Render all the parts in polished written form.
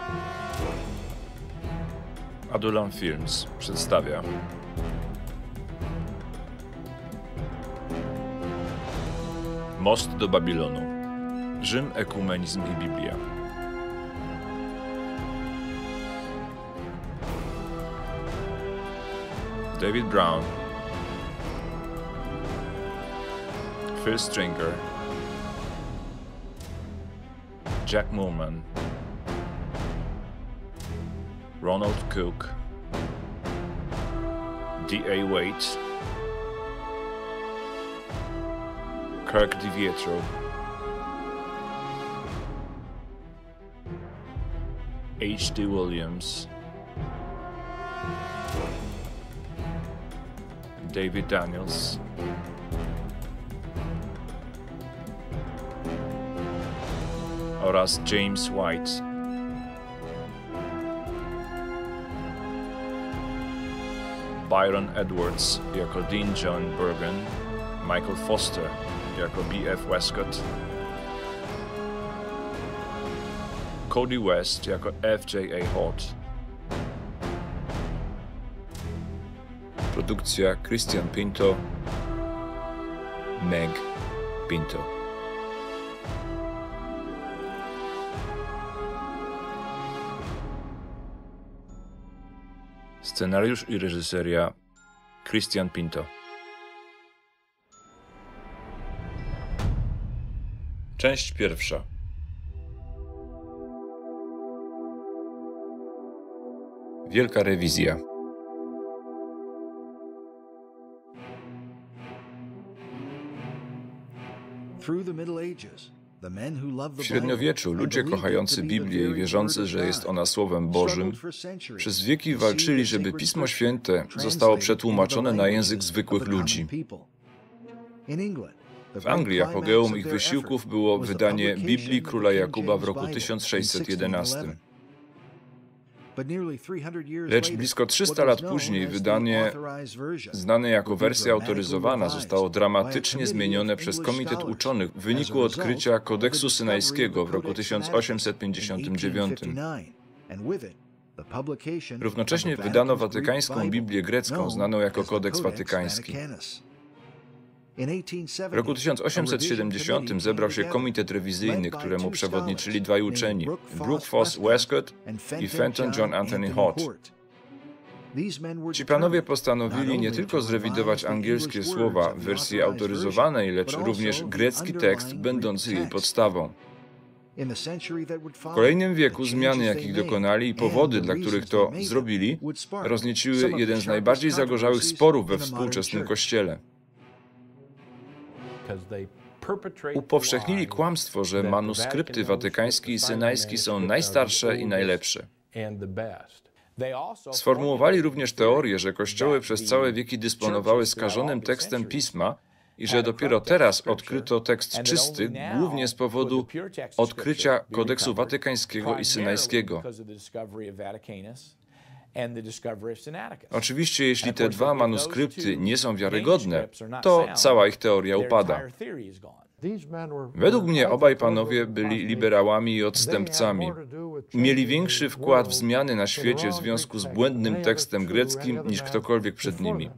Adulam Films przedstawia Most do Babilonu. Rzym, ekumenizm i Biblia. David Brown, Phil Stringer, Jack Moorman, Ronald Cook, D.A. Wade, Kirk DiVietro, H.D. Williams, David Daniels, oraz James White. Byron Edwards jako Dean John Bergen, Michael Foster jako B.F. Westcott, Cody West jako F.J.A. Hort. Produkcja Christian Pinto, Meg Pinto. Scenariusz i reżyseria Christian Pinto. Część pierwsza. Wielka rewizja. W średniowieczu ludzie kochający Biblię i wierzący, że jest ona Słowem Bożym, przez wieki walczyli, żeby Pismo Święte zostało przetłumaczone na język zwykłych ludzi. W Anglii apogeum ich wysiłków było wydanie Biblii Króla Jakuba w roku 1611. Lecz blisko 300 lat później wydanie, znane jako wersja autoryzowana, zostało dramatycznie zmienione przez Komitet Uczonych w wyniku odkrycia Kodeksu Synajskiego w roku 1859. Równocześnie wydano watykańską Biblię grecką, znaną jako Kodeks Watykański. W roku 1870 zebrał się komitet rewizyjny, któremu przewodniczyli dwaj uczeni, Brooke Foss Westcott i Fenton John Anthony Hort. Ci panowie postanowili nie tylko zrewidować angielskie słowa w wersji autoryzowanej, lecz również grecki tekst będący jej podstawą. W kolejnym wieku zmiany, jakich dokonali i powody, dla których to zrobili, roznieciły jeden z najbardziej zagorzałych sporów we współczesnym Kościele. Upowszechnili kłamstwo, że manuskrypty watykański i synajski są najstarsze i najlepsze. Sformułowali również teorię, że kościoły przez całe wieki dysponowały skażonym tekstem Pisma i że dopiero teraz odkryto tekst czysty, głównie z powodu odkrycia Kodeksu Watykańskiego i Synajskiego. Oczywiście, jeśli te dwa manuskrypty nie są wiarygodne, to cała ich teoria upada. Według mnie obaj panowie byli liberałami i odstępcami. Mieli większy wkład w zmiany na świecie w związku z błędnym tekstem greckim niż ktokolwiek przed nimi.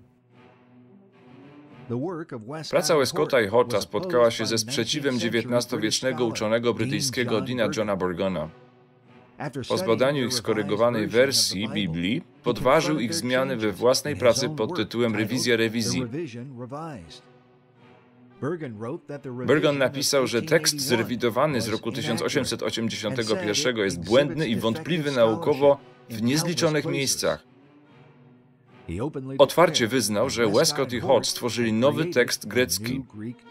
Praca Westcotta i Horta spotkała się ze sprzeciwem XIX-wiecznego uczonego brytyjskiego Deana Johna Bergena. Po zbadaniu ich skorygowanej wersji Biblii, podważył ich zmiany we własnej pracy pod tytułem Rewizja rewizji. Bergen napisał, że tekst zrewidowany z roku 1881 jest błędny i wątpliwy naukowo w niezliczonych miejscach. Otwarcie wyznał, że Westcott i Hort stworzyli nowy tekst grecki.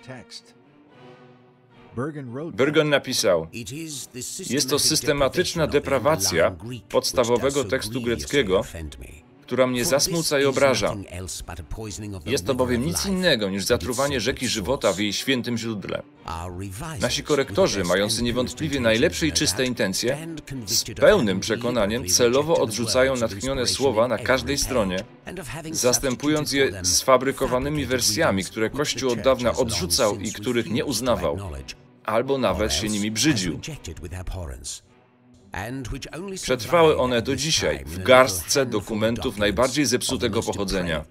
Bergen napisał: jest to systematyczna deprawacja podstawowego tekstu greckiego, która mnie zasmuca i obraża. Jest to bowiem nic innego niż zatruwanie rzeki żywota w jej świętym źródle. Nasi korektorzy, mający niewątpliwie najlepsze i czyste intencje, z pełnym przekonaniem celowo odrzucają natchnione słowa na każdej stronie, zastępując je sfabrykowanymi wersjami, które Kościół od dawna odrzucał i których nie uznawał, albo nawet się nimi brzydził. Przetrwały one do dzisiaj w garstce dokumentów najbardziej zepsutego pochodzenia.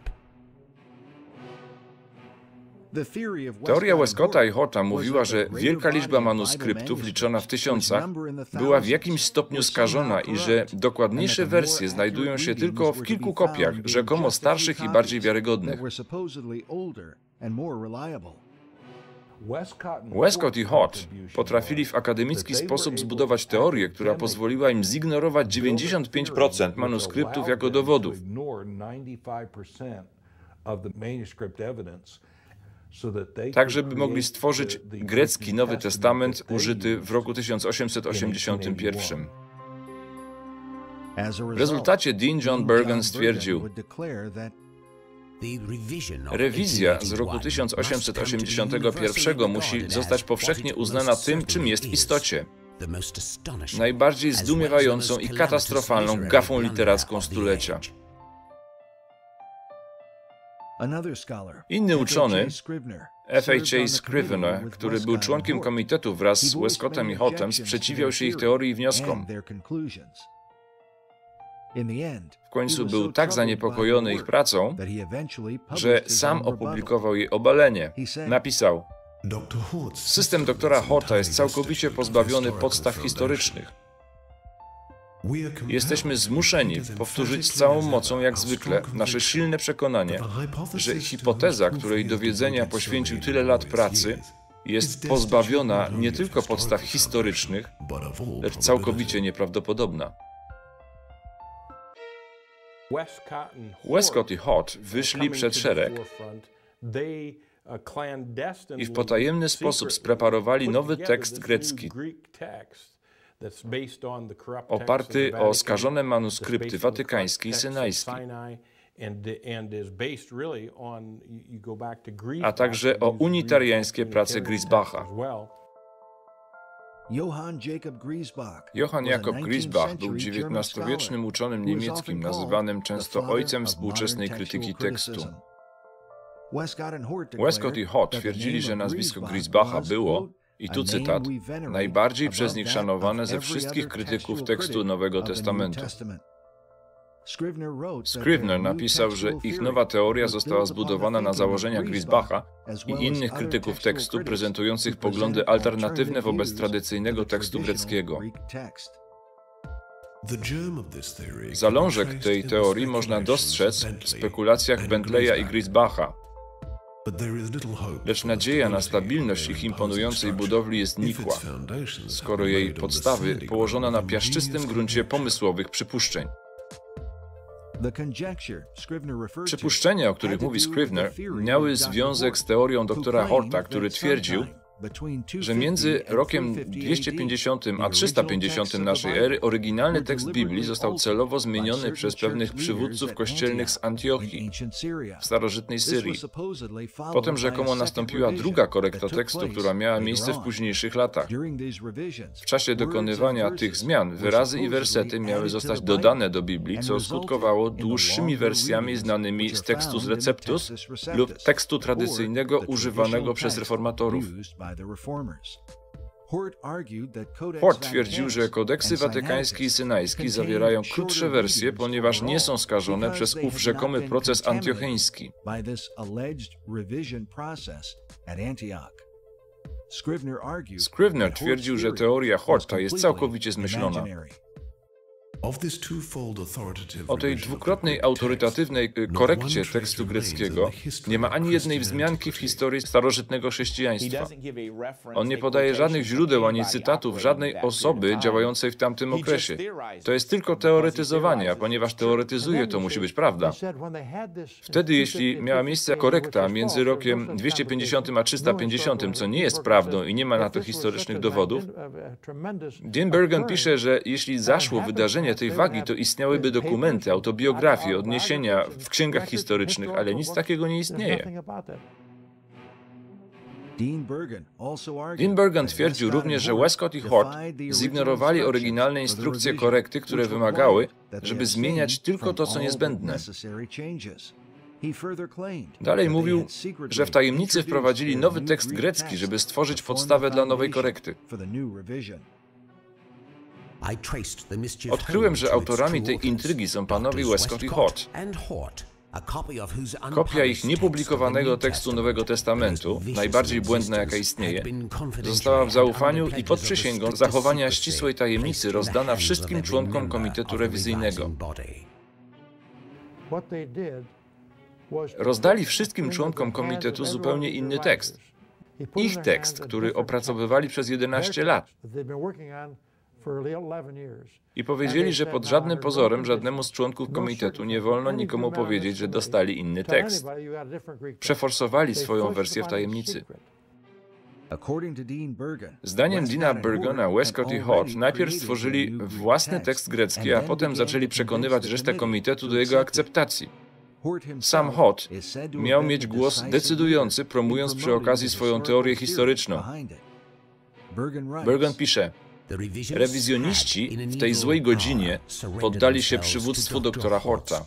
Teoria Westcotta i Horta mówiła, że wielka liczba manuskryptów, liczona w tysiącach, była w jakimś stopniu skażona i że dokładniejsze wersje znajdują się tylko w kilku kopiach, rzekomo starszych i bardziej wiarygodnych. Westcott i Hort potrafili w akademicki sposób zbudować teorię, która pozwoliła im zignorować 95% manuskryptów jako dowodów. Tak, żeby mogli stworzyć grecki Nowy Testament użyty w roku 1881. W rezultacie Dean John Bergen stwierdził: rewizja z roku 1881 musi zostać powszechnie uznana tym, czym jest w istocie. Najbardziej zdumiewającą i katastrofalną gafą literacką stulecia. Inny uczony, F.H.A. Scrivener, który był członkiem komitetu wraz z Westcottem i Hortem, sprzeciwiał się ich teorii i wnioskom. W końcu był tak zaniepokojony ich pracą, że sam opublikował jej obalenie. Napisał: system doktora Horta jest całkowicie pozbawiony podstaw historycznych. Jesteśmy zmuszeni powtórzyć z całą mocą, jak zwykle, nasze silne przekonanie, że hipoteza, której dowiedzenia poświęcił tyle lat pracy, jest pozbawiona nie tylko podstaw historycznych, lecz całkowicie nieprawdopodobna. Westcott i Hort wyszli przed szereg i w potajemny sposób spreparowali nowy tekst grecki, oparty o skażone manuskrypty watykańskie i synajskie, a także o unitariańskie prace Griesbacha. Johann Jakob Griesbach był XIX-wiecznym uczonym niemieckim, nazywanym często ojcem współczesnej krytyki tekstu. Westcott i Hort twierdzili, że nazwisko Griesbacha było, i tu cytat, najbardziej przez nich szanowane ze wszystkich krytyków tekstu Nowego Testamentu. Scrivener napisał, że ich nowa teoria została zbudowana na założeniach Griesbacha i innych krytyków tekstu prezentujących poglądy alternatywne wobec tradycyjnego tekstu greckiego. Zalążek tej teorii można dostrzec w spekulacjach Bentleya i Griesbacha. Lecz nadzieja na stabilność ich imponującej budowli jest nikła, skoro jej podstawy położono na piaszczystym gruncie pomysłowych przypuszczeń. Przypuszczenia, o których mówi Scrivener, miały związek z teorią doktora Horta, który twierdził, że między rokiem 250 a 350 naszej ery oryginalny tekst Biblii został celowo zmieniony przez pewnych przywódców kościelnych z Antiochii w starożytnej Syrii. Potem rzekomo nastąpiła druga korekta tekstu, która miała miejsce w późniejszych latach. W czasie dokonywania tych zmian wyrazy i wersety miały zostać dodane do Biblii, co skutkowało dłuższymi wersjami znanymi z Textus Receptus lub tekstu tradycyjnego używanego przez reformatorów. Hort twierdził, że kodeksy watykański i synajski zawierają krótsze wersje, ponieważ nie są skażone przez ów rzekomy proces antiocheński. Scrivener twierdził, że teoria Horta jest całkowicie zmyślona. O tej dwukrotnej autorytatywnej korekcie tekstu greckiego nie ma ani jednej wzmianki w historii starożytnego chrześcijaństwa. On nie podaje żadnych źródeł ani cytatów żadnej osoby działającej w tamtym okresie. To jest tylko teoretyzowanie, a ponieważ teoretyzuje, to musi być prawda. Wtedy, jeśli miała miejsce korekta między rokiem 250 a 350, co nie jest prawdą i nie ma na to historycznych dowodów, Dean Bergen pisze, że jeśli zaszło wydarzenie tej wagi, to istniałyby dokumenty, autobiografie, odniesienia w księgach historycznych, ale nic takiego nie istnieje. Dean Bergen twierdził również, że Westcott i Hort zignorowali oryginalne instrukcje korekty, które wymagały, żeby zmieniać tylko to, co niezbędne. Dalej mówił, że w tajemnicy wprowadzili nowy tekst grecki, żeby stworzyć podstawę dla nowej korekty. Odkryłem, że autorami tej intrygi są panowie Westcott i Hort. Kopia ich niepublikowanego tekstu Nowego Testamentu, najbardziej błędna jaka istnieje, została w zaufaniu i pod przysięgą zachowania ścisłej tajemnicy rozdana wszystkim członkom Komitetu Rewizyjnego. Rozdali wszystkim członkom komitetu zupełnie inny tekst. Ich tekst, który opracowywali przez 11 lat. I powiedzieli, że pod żadnym pozorem żadnemu z członków komitetu nie wolno nikomu powiedzieć, że dostali inny tekst. Przeforsowali swoją wersję w tajemnicy. Zdaniem Deana Burgona, Westcott i Hort najpierw stworzyli własny tekst grecki, a potem zaczęli przekonywać resztę komitetu do jego akceptacji. Sam Hort miał mieć głos decydujący, promując przy okazji swoją teorię historyczną. Burgon pisze: rewizjoniści w tej złej godzinie poddali się przywództwu doktora Horta.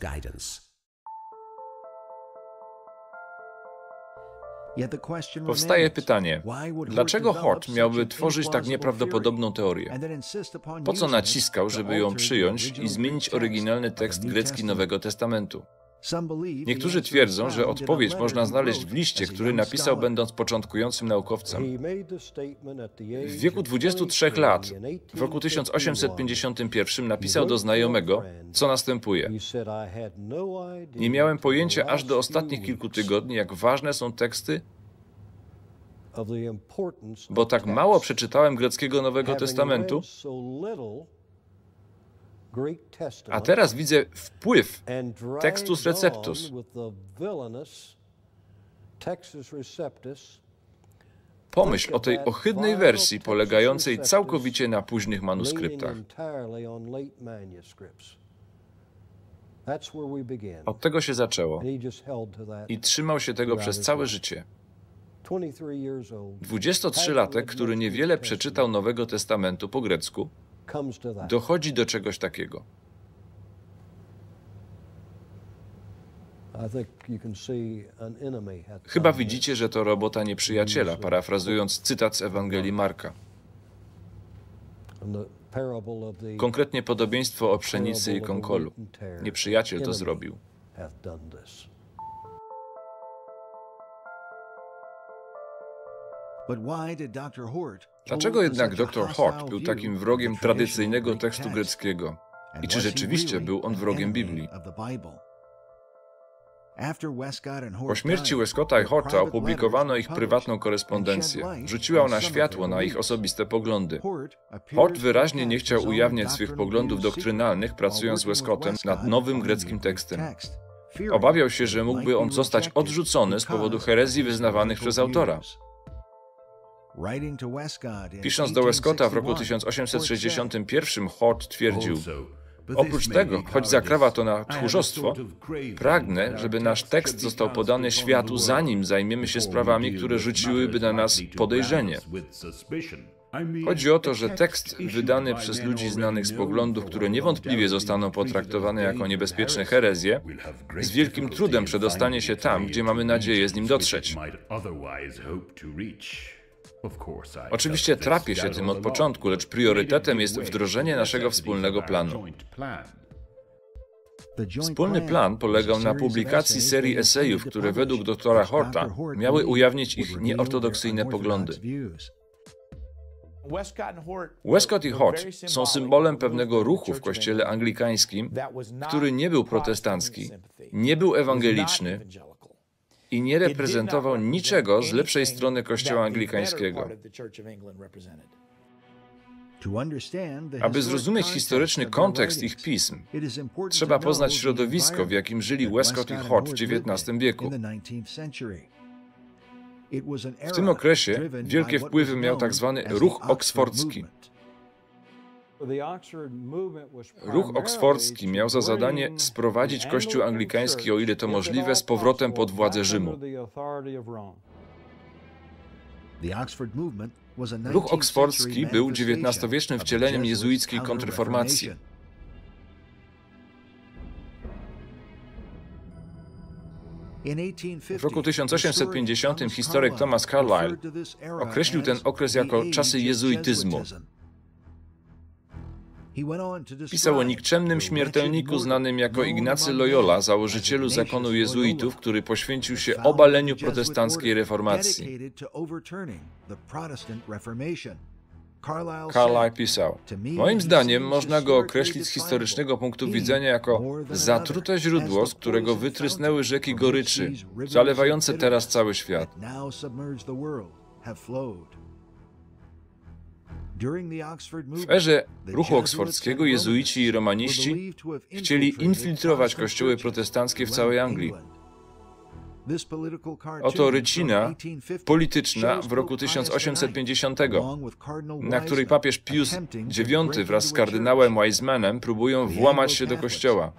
Powstaje pytanie, dlaczego Hort miałby tworzyć tak nieprawdopodobną teorię? Po co naciskał, żeby ją przyjąć i zmienić oryginalny tekst grecki Nowego Testamentu? Niektórzy twierdzą, że odpowiedź można znaleźć w liście, który napisał będąc początkującym naukowcem. W wieku 23 lat, w roku 1851, napisał do znajomego, co następuje. Nie miałem pojęcia aż do ostatnich kilku tygodni, jak ważne są teksty, bo tak mało przeczytałem greckiego Nowego Testamentu, a teraz widzę wpływ Textus Receptus. Pomyśl o tej ohydnej wersji polegającej całkowicie na późnych manuskryptach. Od tego się zaczęło i trzymał się tego przez całe życie. 23-latek, który niewiele przeczytał Nowego Testamentu po grecku, dochodzi do czegoś takiego. Chyba widzicie, że to robota nieprzyjaciela, parafrazując cytat z Ewangelii Marka. Konkretnie podobieństwo o pszenicy i konkolu. Nieprzyjaciel to zrobił. Dlaczego jednak dr Hort był takim wrogiem tradycyjnego tekstu greckiego? I czy rzeczywiście był on wrogiem Biblii? Po śmierci Westcotta i Horta opublikowano ich prywatną korespondencję. Rzuciła ona światło na ich osobiste poglądy. Hort wyraźnie nie chciał ujawniać swych poglądów doktrynalnych, pracując z Westcottem nad nowym greckim tekstem. Obawiał się, że mógłby on zostać odrzucony z powodu herezji wyznawanych przez autora. Pisząc do Westcotta w roku 1861, Hort twierdził: oprócz tego, choć zakrawa to na tchórzostwo, pragnę, żeby nasz tekst został podany światu, zanim zajmiemy się sprawami, które rzuciłyby na nas podejrzenie. Chodzi o to, że tekst wydany przez ludzi znanych z poglądów, które niewątpliwie zostaną potraktowane jako niebezpieczne herezje, z wielkim trudem przedostanie się tam, gdzie mamy nadzieję z nim dotrzeć. Oczywiście trapię się tym od początku, lecz priorytetem jest wdrożenie naszego wspólnego planu. Wspólny plan polegał na publikacji serii esejów, które według doktora Horta miały ujawnić ich nieortodoksyjne poglądy. Westcott i Hort są symbolem pewnego ruchu w kościele anglikańskim, który nie był protestancki, nie był ewangeliczny i nie reprezentował niczego z lepszej strony kościoła anglikańskiego. Aby zrozumieć historyczny kontekst ich pism, trzeba poznać środowisko, w jakim żyli Westcott i Hort w XIX wieku. W tym okresie wielkie wpływy miał tzw. ruch oksfordzki. Ruch oksfordzki miał za zadanie sprowadzić Kościół anglikański, o ile to możliwe, z powrotem pod władzę Rzymu. Ruch oksfordzki był XIX-wiecznym wcieleniem jezuickiej kontrreformacji. W roku 1850 historyk Thomas Carlyle określił ten okres jako czasy jezuityzmu. Pisał o nikczemnym śmiertelniku znanym jako Ignacy Loyola, założycielu zakonu jezuitów, który poświęcił się obaleniu protestanckiej reformacji. Carlyle pisał: moim zdaniem można go określić z historycznego punktu widzenia jako zatrute źródło, z którego wytrysnęły rzeki goryczy, zalewające teraz cały świat. W erze ruchu oksfordzkiego jezuici i romaniści chcieli infiltrować kościoły protestanckie w całej Anglii. Oto rycina polityczna w roku 1850, na której papież Pius IX wraz z kardynałem Wisemanem próbują włamać się do kościoła.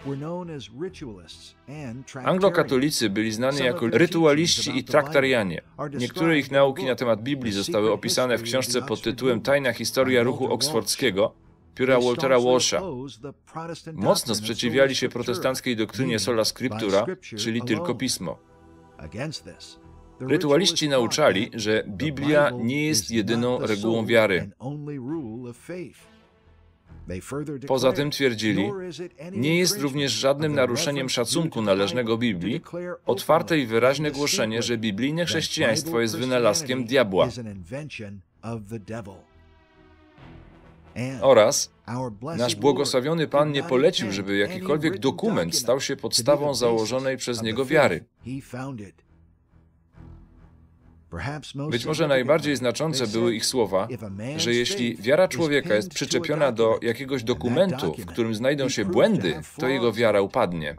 Anglokatolicy byli znani jako rytualiści i traktarianie. Niektóre ich nauki na temat Biblii zostały opisane w książce pod tytułem Tajna historia ruchu oksfordzkiego pióra Waltera Walsha. Mocno sprzeciwiali się protestanckiej doktrynie sola scriptura, czyli tylko pismo. Rytualiści nauczali, że Biblia nie jest jedyną regułą wiary. Poza tym twierdzili, nie jest również żadnym naruszeniem szacunku należnego Biblii otwarte i wyraźne głoszenie, że biblijne chrześcijaństwo jest wynalazkiem diabła. Oraz nasz błogosławiony Pan nie polecił, żeby jakikolwiek dokument stał się podstawą założonej przez Niego wiary. Być może najbardziej znaczące były ich słowa, że jeśli wiara człowieka jest przyczepiona do jakiegoś dokumentu, w którym znajdą się błędy, to jego wiara upadnie.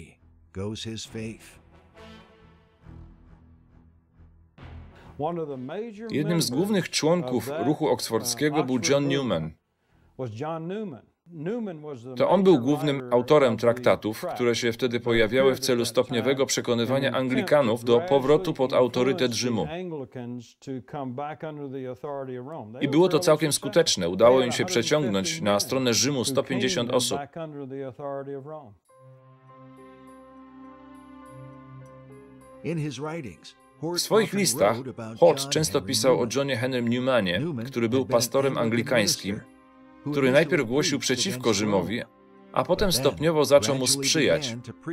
Jednym z głównych członków ruchu oksfordzkiego był John Newman. To on był głównym autorem traktatów, które się wtedy pojawiały w celu stopniowego przekonywania Anglikanów do powrotu pod autorytet Rzymu. I było to całkiem skuteczne. Udało im się przeciągnąć na stronę Rzymu 150 osób. W swoich listach Hort często pisał o Johnie Henrym Newmanie, który był pastorem anglikańskim, który najpierw głosił przeciwko Rzymowi, a potem stopniowo zaczął mu sprzyjać,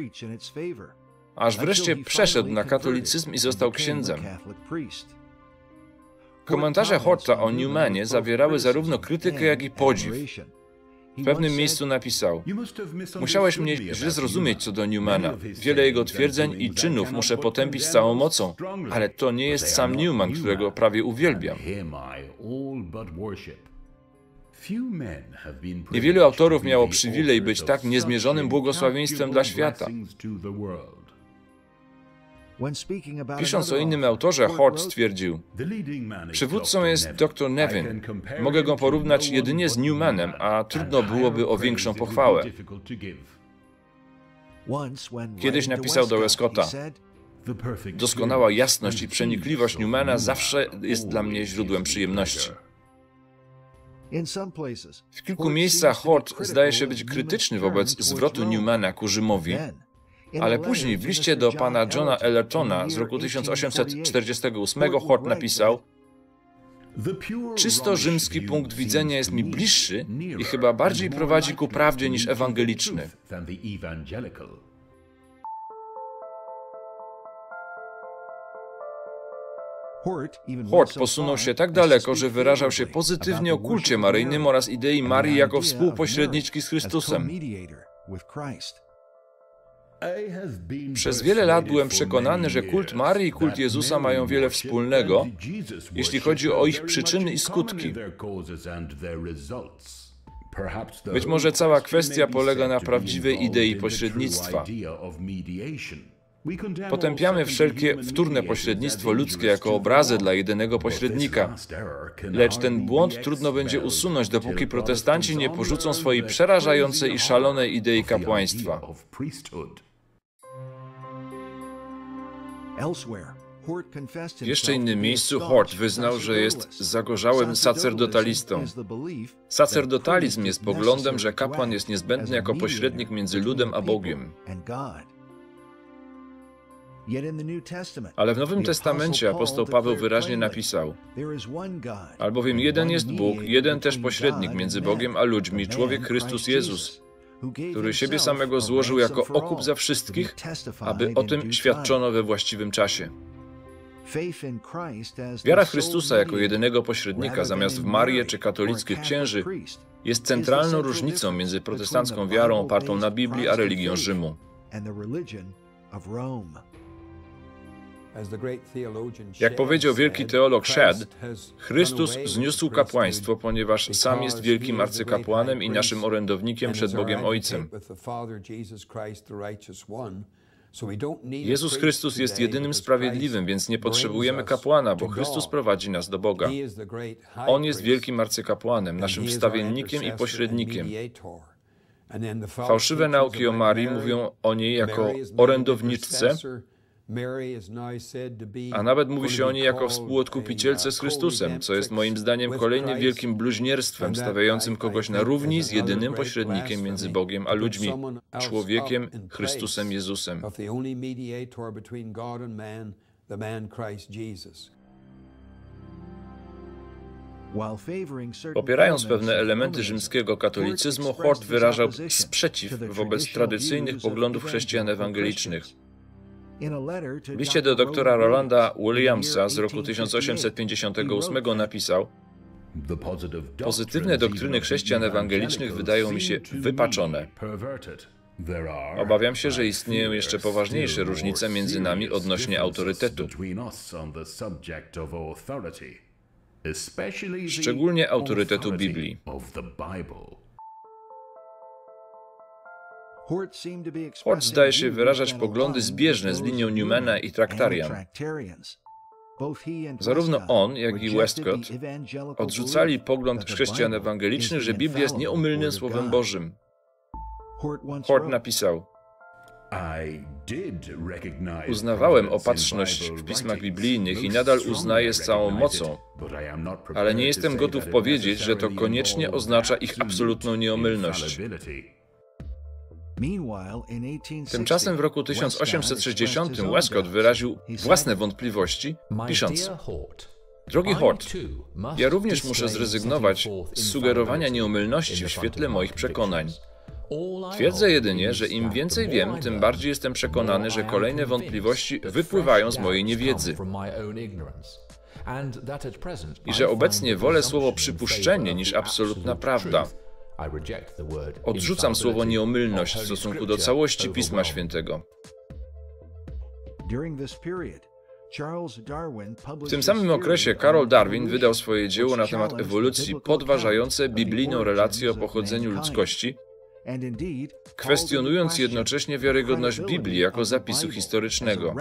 aż wreszcie przeszedł na katolicyzm i został księdzem. Komentarze Horta o Newmanie zawierały zarówno krytykę, jak i podziw. W pewnym miejscu napisał: musiałeś mnie źle zrozumieć co do Newmana. Wiele jego twierdzeń i czynów muszę potępić z całą mocą, ale to nie jest sam Newman, którego prawie uwielbiam. Niewielu autorów miało przywilej być tak niezmierzonym błogosławieństwem dla świata. Pisząc o innym autorze, Hort stwierdził: przywódcą jest dr Nevin. Mogę go porównać jedynie z Newmanem, a trudno byłoby o większą pochwałę. Kiedyś napisał do Westcotta: doskonała jasność i przenikliwość Newmana zawsze jest dla mnie źródłem przyjemności. W kilku miejscach Hort zdaje się być krytyczny wobec zwrotu Newmana ku Rzymowi, ale później w liście do pana Johna Ellertona z roku 1848 Hort napisał: czysto rzymski punkt widzenia jest mi bliższy i chyba bardziej prowadzi ku prawdzie niż ewangeliczny. Hort posunął się tak daleko, że wyrażał się pozytywnie o kulcie maryjnym oraz idei Marii jako współpośredniczki z Chrystusem. Przez wiele lat byłem przekonany, że kult Marii i kult Jezusa mają wiele wspólnego, jeśli chodzi o ich przyczyny i skutki. Być może cała kwestia polega na prawdziwej idei pośrednictwa. Potępiamy wszelkie wtórne pośrednictwo ludzkie jako obrazy dla jedynego pośrednika. Lecz ten błąd trudno będzie usunąć, dopóki protestanci nie porzucą swojej przerażającej i szalonej idei kapłaństwa. W jeszcze innym miejscu Hort wyznał, że jest zagorzałym sacerdotalistą. Sacerdotalizm jest poglądem, że kapłan jest niezbędny jako pośrednik między ludem a Bogiem. Ale w Nowym Testamencie apostoł Paweł wyraźnie napisał: albowiem jeden jest Bóg, jeden też pośrednik między Bogiem a ludźmi, człowiek Chrystus Jezus, który siebie samego złożył jako okup za wszystkich, aby o tym świadczono we właściwym czasie. Wiara w Chrystusa jako jedynego pośrednika zamiast w Marię czy katolickich księży jest centralną różnicą między protestancką wiarą opartą na Biblii a religią Rzymu. Jak powiedział wielki teolog Shedd, Chrystus zniósł kapłaństwo, ponieważ sam jest wielkim arcykapłanem i naszym orędownikiem przed Bogiem Ojcem. Jezus Chrystus jest jedynym sprawiedliwym, więc nie potrzebujemy kapłana, bo Chrystus prowadzi nas do Boga. On jest wielkim arcykapłanem, naszym wstawiennikiem i pośrednikiem. Fałszywe nauki o Marii mówią o niej jako orędowniczce, a nawet mówi się o niej jako współodkupicielce z Chrystusem, co jest moim zdaniem kolejnym wielkim bluźnierstwem, stawiającym kogoś na równi z jedynym pośrednikiem między Bogiem a ludźmi, człowiekiem Chrystusem Jezusem. Popierając pewne elementy rzymskiego katolicyzmu, Hort wyrażał sprzeciw wobec tradycyjnych poglądów chrześcijan ewangelicznych. W liście do doktora Rolanda Williamsa z roku 1858 napisał: pozytywne doktryny chrześcijan ewangelicznych wydają mi się wypaczone. Obawiam się, że istnieją jeszcze poważniejsze różnice między nami odnośnie autorytetu. Szczególnie autorytetu Biblii. Hort zdaje się wyrażać poglądy zbieżne z linią Newmana i Tractarian. Zarówno on, jak i Westcott odrzucali pogląd chrześcijan ewangelicznych, że Biblia jest nieomylnym Słowem Bożym. Hort napisał: uznawałem opatrzność w pismach biblijnych i nadal uznaję z całą mocą, ale nie jestem gotów powiedzieć, że to koniecznie oznacza ich absolutną nieomylność. Tymczasem w roku 1860 Westcott wyraził własne wątpliwości, pisząc: drogi Hort, ja również muszę zrezygnować z sugerowania nieomylności w świetle moich przekonań. Twierdzę jedynie, że im więcej wiem, tym bardziej jestem przekonany, że kolejne wątpliwości wypływają z mojej niewiedzy. I że obecnie wolę słowo przypuszczenie niż absolutna prawda. Odrzucam słowo nieomylność w stosunku do całości Pisma Świętego. W tym samym okresie Carol Darwin wydał swoje dzieło na temat ewolucji, podważające biblijną relację o pochodzeniu ludzkości, kwestionując jednocześnie wiarygodność Biblii jako zapisu historycznego.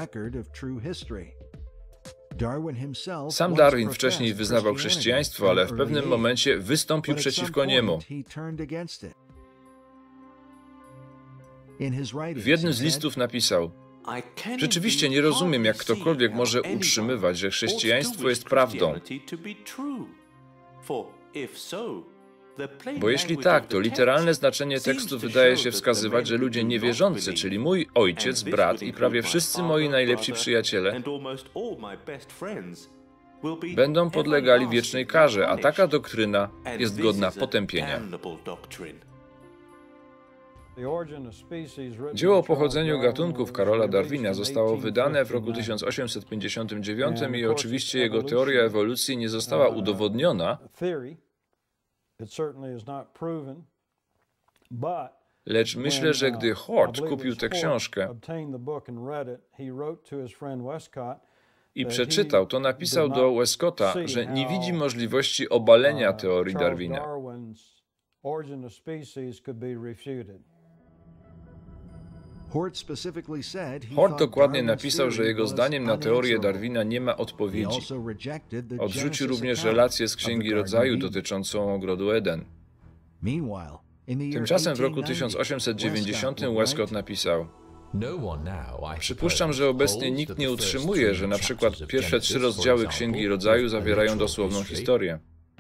Sam Darwin wcześniej wyznawał chrześcijaństwo, ale w pewnym momencie wystąpił przeciwko niemu. W jednym z listów napisał: rzeczywiście nie rozumiem, jak ktokolwiek może utrzymywać, że chrześcijaństwo jest prawdą. Bo jeśli tak, to literalne znaczenie tekstu wydaje się wskazywać, że ludzie niewierzący, czyli mój ojciec, brat i prawie wszyscy moi najlepsi przyjaciele, będą podlegali wiecznej karze, a taka doktryna jest godna potępienia. Dzieło o pochodzeniu gatunków Carola Darwina zostało wydane w roku 1859 i oczywiście jego teoria ewolucji nie została udowodniona, lecz myślę, że gdy Hort kupił tę książkę i przeczytał, to napisał do Westcotta, że nie widzi możliwości obalenia teorii Darwina. Hort dokładnie napisał, że jego zdaniem na teorię Darwina nie ma odpowiedzi. Odrzucił również relację z Księgi Rodzaju dotyczącą ogrodu Eden. Tymczasem w roku 1890 Westcott napisał: przypuszczam, że obecnie nikt nie utrzymuje, że na przykład pierwsze 3 rozdziały Księgi Rodzaju zawierają dosłowną historię.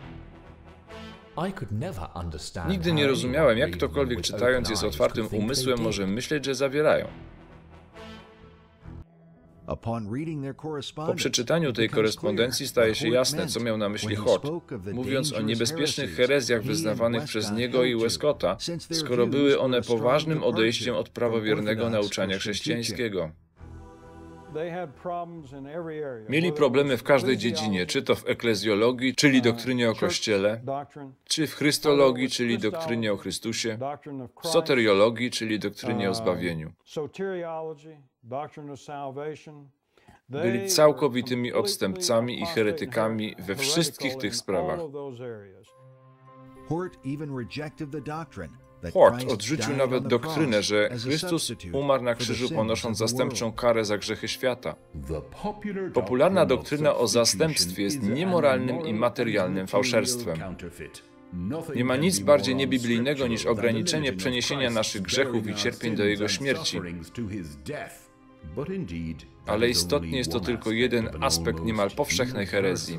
Nigdy nie rozumiałem, jak ktokolwiek czytając je z otwartym umysłem może myśleć, że zawierają. Po przeczytaniu tej korespondencji staje się jasne, co miał na myśli Hort, mówiąc o niebezpiecznych herezjach wyznawanych przez niego i Westcotta, skoro były one poważnym odejściem od prawowiernego nauczania chrześcijańskiego. Mieli problemy w każdej dziedzinie, czy to w eklezjologii, czyli doktrynie o Kościele, czy w chrystologii, czyli doktrynie o Chrystusie, w soteriologii, czyli doktrynie o zbawieniu. Byli całkowitymi odstępcami i heretykami we wszystkich tych sprawach. Hort odrzucił nawet doktrynę, że Chrystus umarł na krzyżu, ponosząc zastępczą karę za grzechy świata. Popularna doktryna o zastępstwie jest niemoralnym i materialnym fałszerstwem. Nie ma nic bardziej niebiblijnego niż ograniczenie przeniesienia naszych grzechów i cierpień do Jego śmierci. Ale istotnie jest to tylko jeden aspekt niemal powszechnej herezji.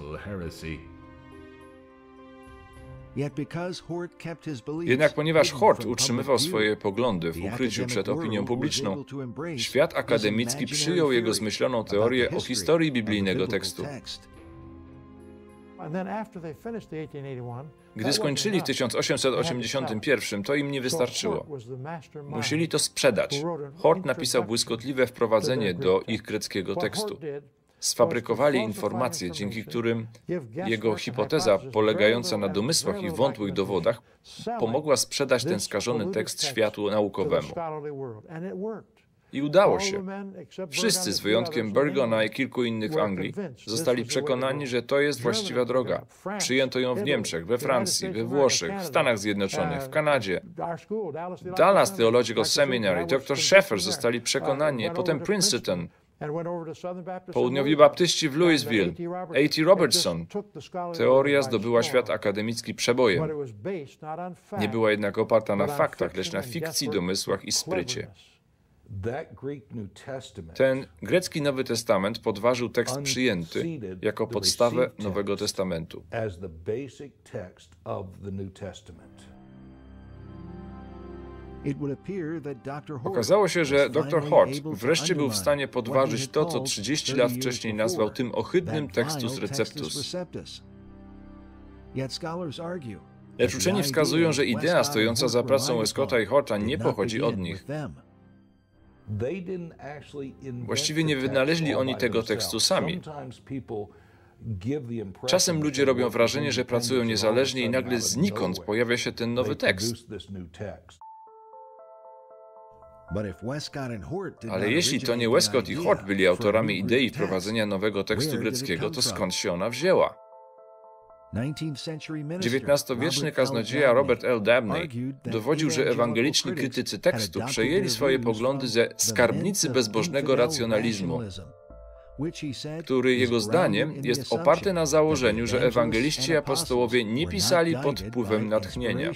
Jednak ponieważ Hort utrzymywał swoje poglądy w ukryciu przed opinią publiczną, świat akademicki przyjął jego zmyśloną teorię o historii biblijnego tekstu. Gdy skończyli w 1881, to im nie wystarczyło. Musieli to sprzedać. Hort napisał błyskotliwe wprowadzenie do ich greckiego tekstu. Sfabrykowali informacje, dzięki którym jego hipoteza, polegająca na domysłach i wątłych dowodach, pomogła sprzedać ten skażony tekst światu naukowemu. I udało się. Wszyscy, z wyjątkiem Burgona i kilku innych w Anglii, zostali przekonani, że to jest właściwa droga. Przyjęto ją w Niemczech, we Francji, we Włoszech, w Stanach Zjednoczonych, w Kanadzie. Dallas Theological Seminary, dr Schaeffer zostali przekonani, potem Princeton, południowi baptyści w Louisville, A.T. Robertson. Teoria zdobyła świat akademicki przebojem. Nie była jednak oparta na faktach, lecz na fikcji, domysłach i sprycie. Ten grecki Nowy Testament podważył tekst przyjęty jako podstawę Nowego Testamentu. Okazało się, że dr Hort wreszcie był w stanie podważyć to, co 30 lat wcześniej nazwał tym ohydnym textus receptus. Lecz uczeni wskazują, że idea stojąca za pracą Westcotta i Horta nie pochodzi od nich. Właściwie nie wynaleźli oni tego tekstu sami. Czasem ludzie robią wrażenie, że pracują niezależnie i nagle znikąd pojawia się ten nowy tekst. Ale jeśli to nie Westcott i Hort byli autorami idei wprowadzenia nowego tekstu greckiego, to skąd się ona wzięła? XIX-wieczny kaznodzieja Robert L. Dabney dowodził, że ewangeliczni krytycy tekstu przejęli swoje poglądy ze skarbnicy bezbożnego racjonalizmu, który jego zdaniem jest oparty na założeniu, że ewangeliści i apostołowie nie pisali pod wpływem natchnienia.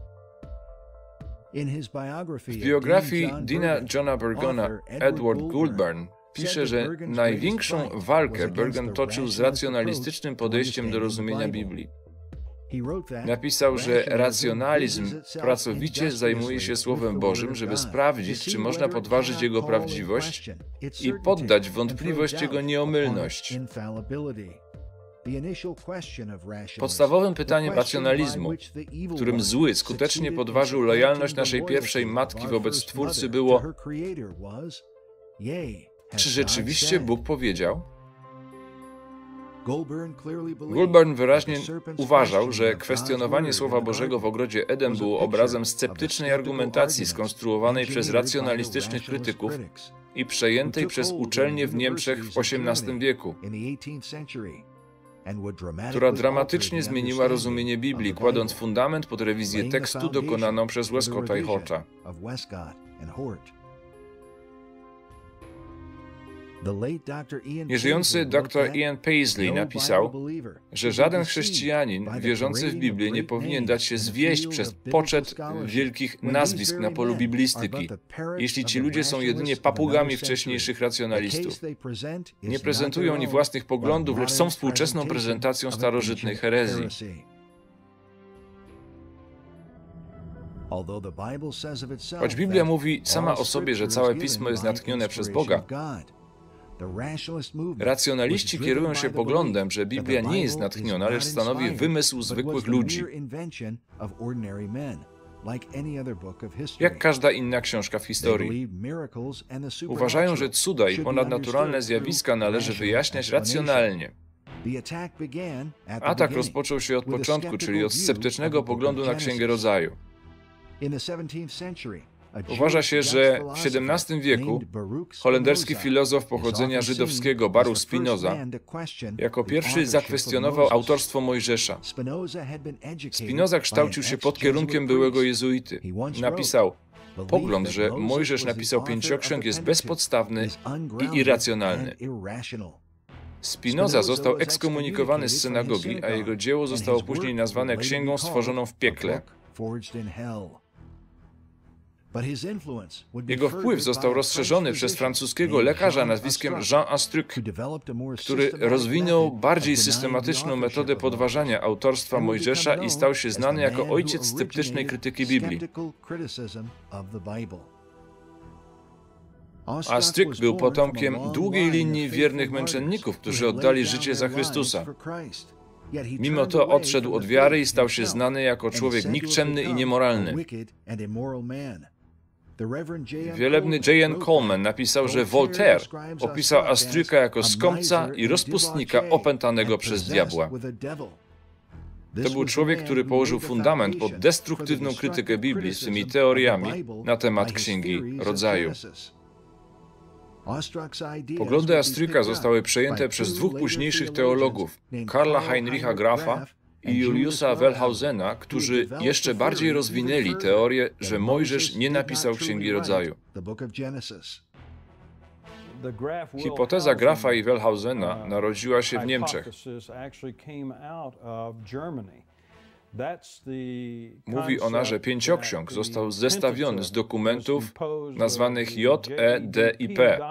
W biografii Deana Johna Burgona Edward Goulburn pisze, że największą walkę Burgon toczył z racjonalistycznym podejściem do rozumienia Biblii. Napisał, że racjonalizm pracowicie zajmuje się Słowem Bożym, żeby sprawdzić, czy można podważyć jego prawdziwość i poddać w wątpliwość jego nieomylność. Podstawowym pytaniem racjonalizmu, w którym zły skutecznie podważył lojalność naszej pierwszej matki wobec Stwórcy, było: czy rzeczywiście Bóg powiedział? Goulburn wyraźnie uważał, że kwestionowanie Słowa Bożego w ogrodzie Eden było obrazem sceptycznej argumentacji skonstruowanej przez racjonalistycznych krytyków i przejętej przez uczelnie w Niemczech w XVIII wieku, która dramatycznie zmieniła rozumienie Biblii, kładąc fundament pod rewizję tekstu dokonaną przez Westcotta i Horta. Nieżyjący dr Ian Paisley napisał, że żaden chrześcijanin wierzący w Biblię nie powinien dać się zwieść przez poczet wielkich nazwisk na polu biblistyki, jeśli ci ludzie są jedynie papugami wcześniejszych racjonalistów. Nie prezentują oni własnych poglądów, lecz są współczesną prezentacją starożytnej herezji. Choć Biblia mówi sama o sobie, że całe Pismo jest natchnione przez Boga, Racjonaliści kierują się poglądem, że Biblia nie jest natchniona, lecz stanowi wymysł zwykłych ludzi, jak każda inna książka w historii. Uważają, że cuda i ponadnaturalne zjawiska należy wyjaśniać racjonalnie. Atak rozpoczął się od początku, czyli od sceptycznego poglądu na Księgę Rodzaju. Uważa się, że w XVII wieku holenderski filozof pochodzenia żydowskiego Baruch Spinoza jako pierwszy zakwestionował autorstwo Mojżesza. Spinoza kształcił się pod kierunkiem byłego jezuity. Napisał: pogląd, że Mojżesz napisał Pięcioksiąg, jest bezpodstawny i irracjonalny. Spinoza został ekskomunikowany z synagogi, a jego dzieło zostało później nazwane księgą stworzoną w piekle. Jego wpływ został rozszerzony przez francuskiego lekarza nazwiskiem Jean Astruc, który rozwinął bardziej systematyczną metodę podważania autorstwa Mojżesza i stał się znany jako ojciec sceptycznej krytyki Biblii. Astruc był potomkiem długiej linii wiernych męczenników, którzy oddali życie za Chrystusa. Mimo to odszedł od wiary i stał się znany jako człowiek nikczemny i niemoralny. Wielebny J.N. Coleman napisał, że Voltaire opisał Astruca jako skąpca i rozpustnika opętanego przez diabła. To był człowiek, który położył fundament pod destruktywną krytykę Biblii swymi teoriami na temat Księgi Rodzaju. Poglądy Astruca zostały przejęte przez dwóch późniejszych teologów, Karla Heinricha Graffa i Juliusa Wellhausena, którzy jeszcze bardziej rozwinęli teorię, że Mojżesz nie napisał Księgi Rodzaju. Hipoteza Graffa i Wellhausena narodziła się w Niemczech. Mówi ona, że Pięcioksiąg został zestawiony z dokumentów nazwanych J, E, D i P.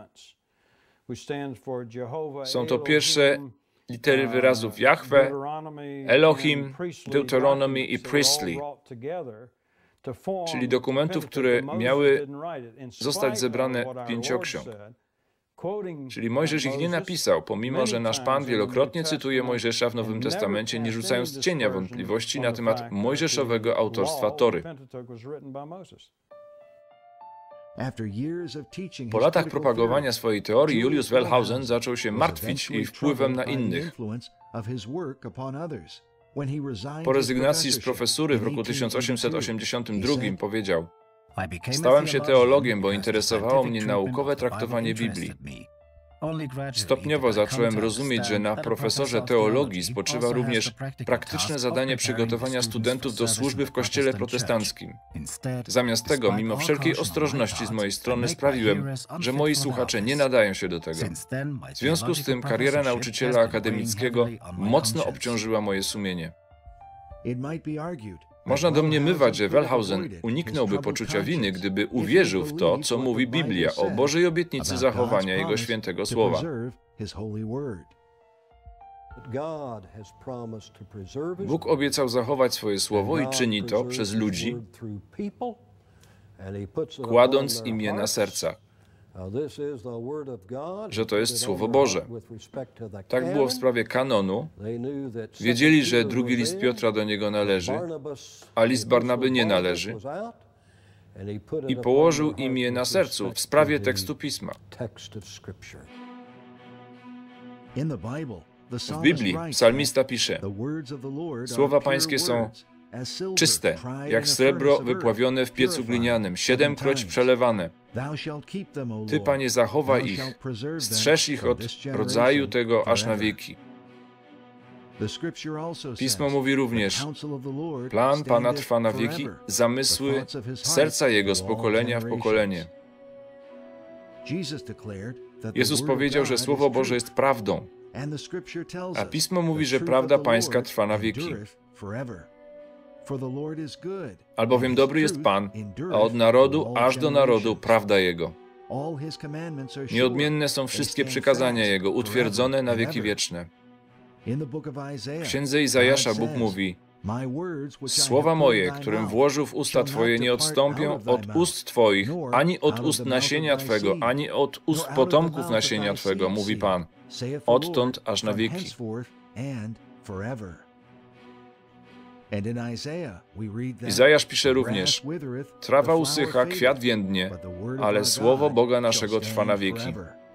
Są to pierwsze litery wyrazów Jahwe, Elohim, Deuteronomy i Priestly, czyli dokumentów, które miały zostać zebrane w Pięcioksiąg. Czyli Mojżesz ich nie napisał, pomimo że nasz Pan wielokrotnie cytuje Mojżesza w Nowym Testamencie, nie rzucając cienia wątpliwości na temat mojżeszowego autorstwa Tory. Po latach propagowania swojej teorii Julius Wellhausen zaczął się martwić jej wpływem na innych. Po rezygnacji z profesury w roku 1882 powiedział: stałem się teologiem, bo interesowało mnie naukowe traktowanie Biblii. Stopniowo zacząłem rozumieć, że na profesorze teologii spoczywa również praktyczne zadanie przygotowania studentów do służby w kościele protestanckim. Zamiast tego, mimo wszelkiej ostrożności z mojej strony, sprawiłem, że moi słuchacze nie nadają się do tego. W związku z tym kariera nauczyciela akademickiego mocno obciążyła moje sumienie. Można domniemywać, że Wellhausen uniknąłby poczucia winy, gdyby uwierzył w to, co mówi Biblia o Bożej obietnicy zachowania Jego świętego słowa. Bóg obiecał zachować swoje słowo i czyni to przez ludzi, kładąc im je na sercach, że to jest Słowo Boże. Tak było w sprawie kanonu. Wiedzieli, że drugi list Piotra do niego należy, a list Barnaby nie należy, i położył im je na sercu w sprawie tekstu Pisma. W Biblii psalmista pisze: słowa Pańskie są czyste, jak srebro wypławione w piecu glinianym, 7-kroć przelewane. Ty, Panie, zachowaj ich, strzeż ich od rodzaju tego aż na wieki. Pismo mówi również: plan Pana trwa na wieki, zamysły serca Jego z pokolenia w pokolenie. Jezus powiedział, że Słowo Boże jest prawdą, a Pismo mówi, że prawda Pańska trwa na wieki. Albowiem dobry jest Pan, a od narodu aż do narodu prawda Jego. Nieodmienne są wszystkie przykazania Jego, utwierdzone na wieki wieczne. W Księdze Izajasza Bóg mówi: Słowa moje, którym włożył w usta Twoje, nie odstąpią od ust Twoich, ani od ust nasienia Twego, ani od ust potomków nasienia Twego, mówi Pan, odtąd aż na wieki. Izajasz pisze również, trawa usycha, kwiat więdnie, ale słowo Boga naszego trwa na wieki.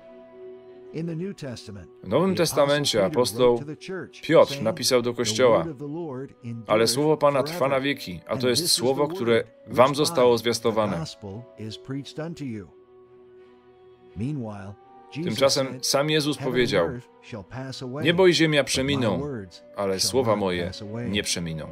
W Nowym Testamencie apostoł Piotr napisał do Kościoła, ale słowo Pana trwa na wieki, a to jest słowo, które wam zostało zwiastowane. Tymczasem sam Jezus powiedział, niebo i ziemia przeminą, ale słowa moje nie przeminą.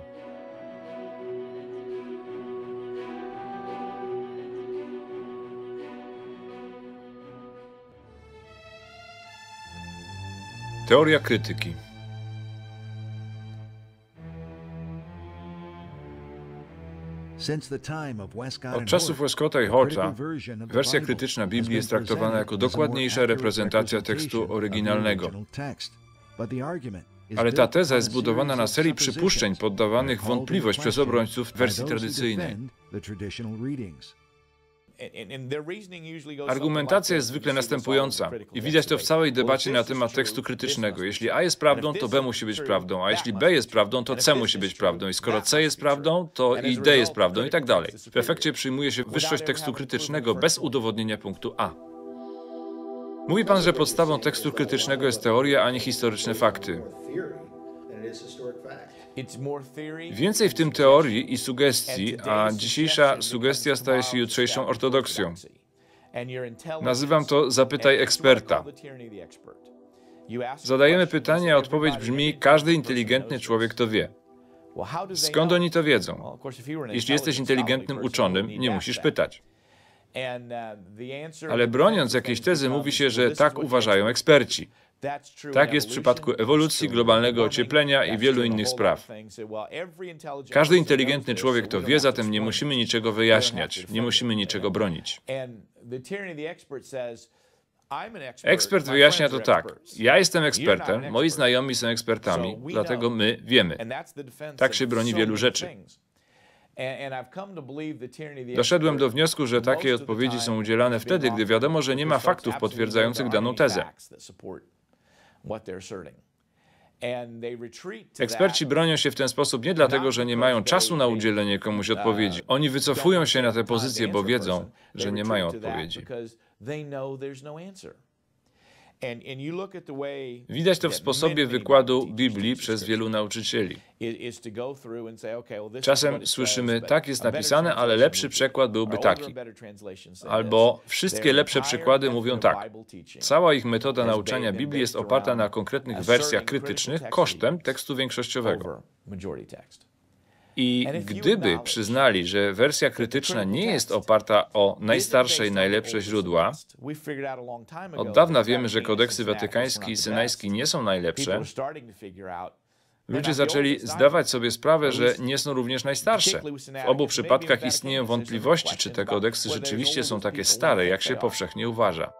Teoria krytyki. Od czasów Westcotta i Horta wersja krytyczna Biblii jest traktowana jako dokładniejsza reprezentacja tekstu oryginalnego. Ale ta teza jest zbudowana na serii przypuszczeń poddawanych w wątpliwość przez obrońców wersji tradycyjnej. Argumentacja jest zwykle następująca i widać to w całej debacie na temat tekstu krytycznego. Jeśli A jest prawdą, to B musi być prawdą, a jeśli B jest prawdą, to C musi być prawdą i skoro C jest prawdą, to i D jest prawdą i tak dalej. W efekcie przyjmuje się wyższość tekstu krytycznego bez udowodnienia punktu A. Mówi Pan, że podstawą tekstu krytycznego jest teoria, a nie historyczne fakty. Więcej w tym teorii i sugestii, a dzisiejsza sugestia staje się jutrzejszą ortodoksją. Nazywam to zapytaj eksperta. Zadajemy pytanie, a odpowiedź brzmi, każdy inteligentny człowiek to wie. Skąd oni to wiedzą? Jeśli jesteś inteligentnym uczonym, nie musisz pytać. Ale broniąc jakiejś tezy, mówi się, że tak uważają eksperci. Tak jest w przypadku ewolucji, globalnego ocieplenia i wielu innych spraw. Każdy inteligentny człowiek to wie, zatem nie musimy niczego wyjaśniać, nie musimy niczego bronić. Ekspert wyjaśnia to tak. Ja jestem ekspertem, moi znajomi są ekspertami, dlatego my wiemy. Tak się broni wielu rzeczy. Doszedłem do wniosku, że takie odpowiedzi są udzielane wtedy, gdy wiadomo, że nie ma faktów potwierdzających daną tezę. Eksperci bronią się w ten sposób nie dlatego, że nie mają czasu na udzielenie komuś odpowiedzi. Oni wycofują się na tę pozycję, bo wiedzą, że nie mają odpowiedzi. Widać to w sposobie wykładu Biblii przez wielu nauczycieli. Czasem słyszymy, tak jest napisane, ale lepszy przekład byłby taki. Albo wszystkie lepsze przykłady mówią tak. Cała ich metoda nauczania Biblii jest oparta na konkretnych wersjach krytycznych kosztem tekstu większościowego. I gdyby przyznali, że wersja krytyczna nie jest oparta o najstarsze i najlepsze źródła, od dawna wiemy, że kodeksy watykański i synajski nie są najlepsze, ludzie zaczęli zdawać sobie sprawę, że nie są również najstarsze. W obu przypadkach istnieją wątpliwości, czy te kodeksy rzeczywiście są takie stare, jak się powszechnie uważa.